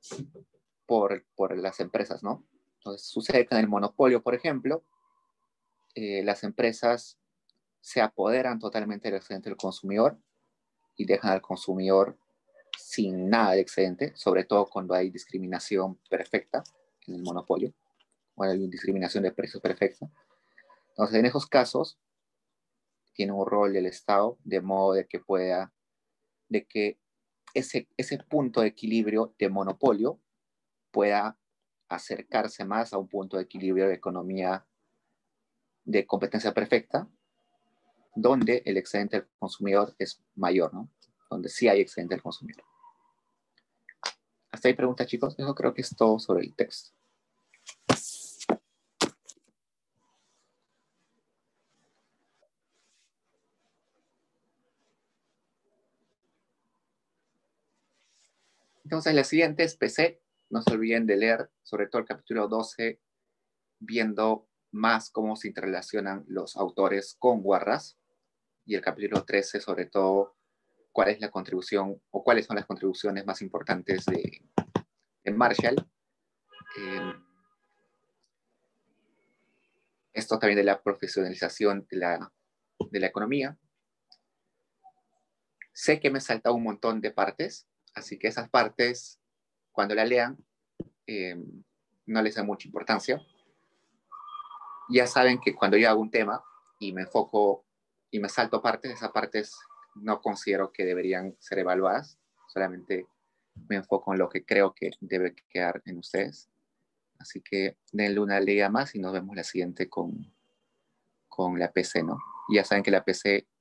las empresas, ¿no? Entonces sucede que en el monopolio, por ejemplo, las empresas se apoderan totalmente del excedente del consumidor y dejan al consumidor sin nada de excedente, sobre todo cuando hay discriminación perfecta en el monopolio, o hay discriminación de precios perfecta. Entonces, en esos casos, tiene un rol del Estado, de modo de que ese punto de equilibrio de monopolio pueda acercarse más a un punto de equilibrio de economía de competencia perfecta, donde el excedente del consumidor es mayor, ¿no? Donde sí hay excedente del consumidor. ¿Hasta ahí preguntas, chicos? Eso creo que es todo sobre el texto. Entonces, la siguiente es PC. No se olviden de leer, sobre todo el capítulo 12, viendo más cómo se interrelacionan los autores con Warras, y el capítulo 13, sobre todo, cuál es la contribución o cuáles son las contribuciones más importantes de Marshall. Esto también de la profesionalización de la economía. Sé que me he saltado un montón de partes, así que esas partes, cuando la lean, no les da mucha importancia. Ya saben que cuando yo hago un tema y me enfoco y me salto partes, esas partes no considero que deberían ser evaluadas, solamente me enfoco en lo que creo que debe quedar en ustedes. Así que denle una leída más y nos vemos la siguiente con la PC, ¿no? Y ya saben que la PC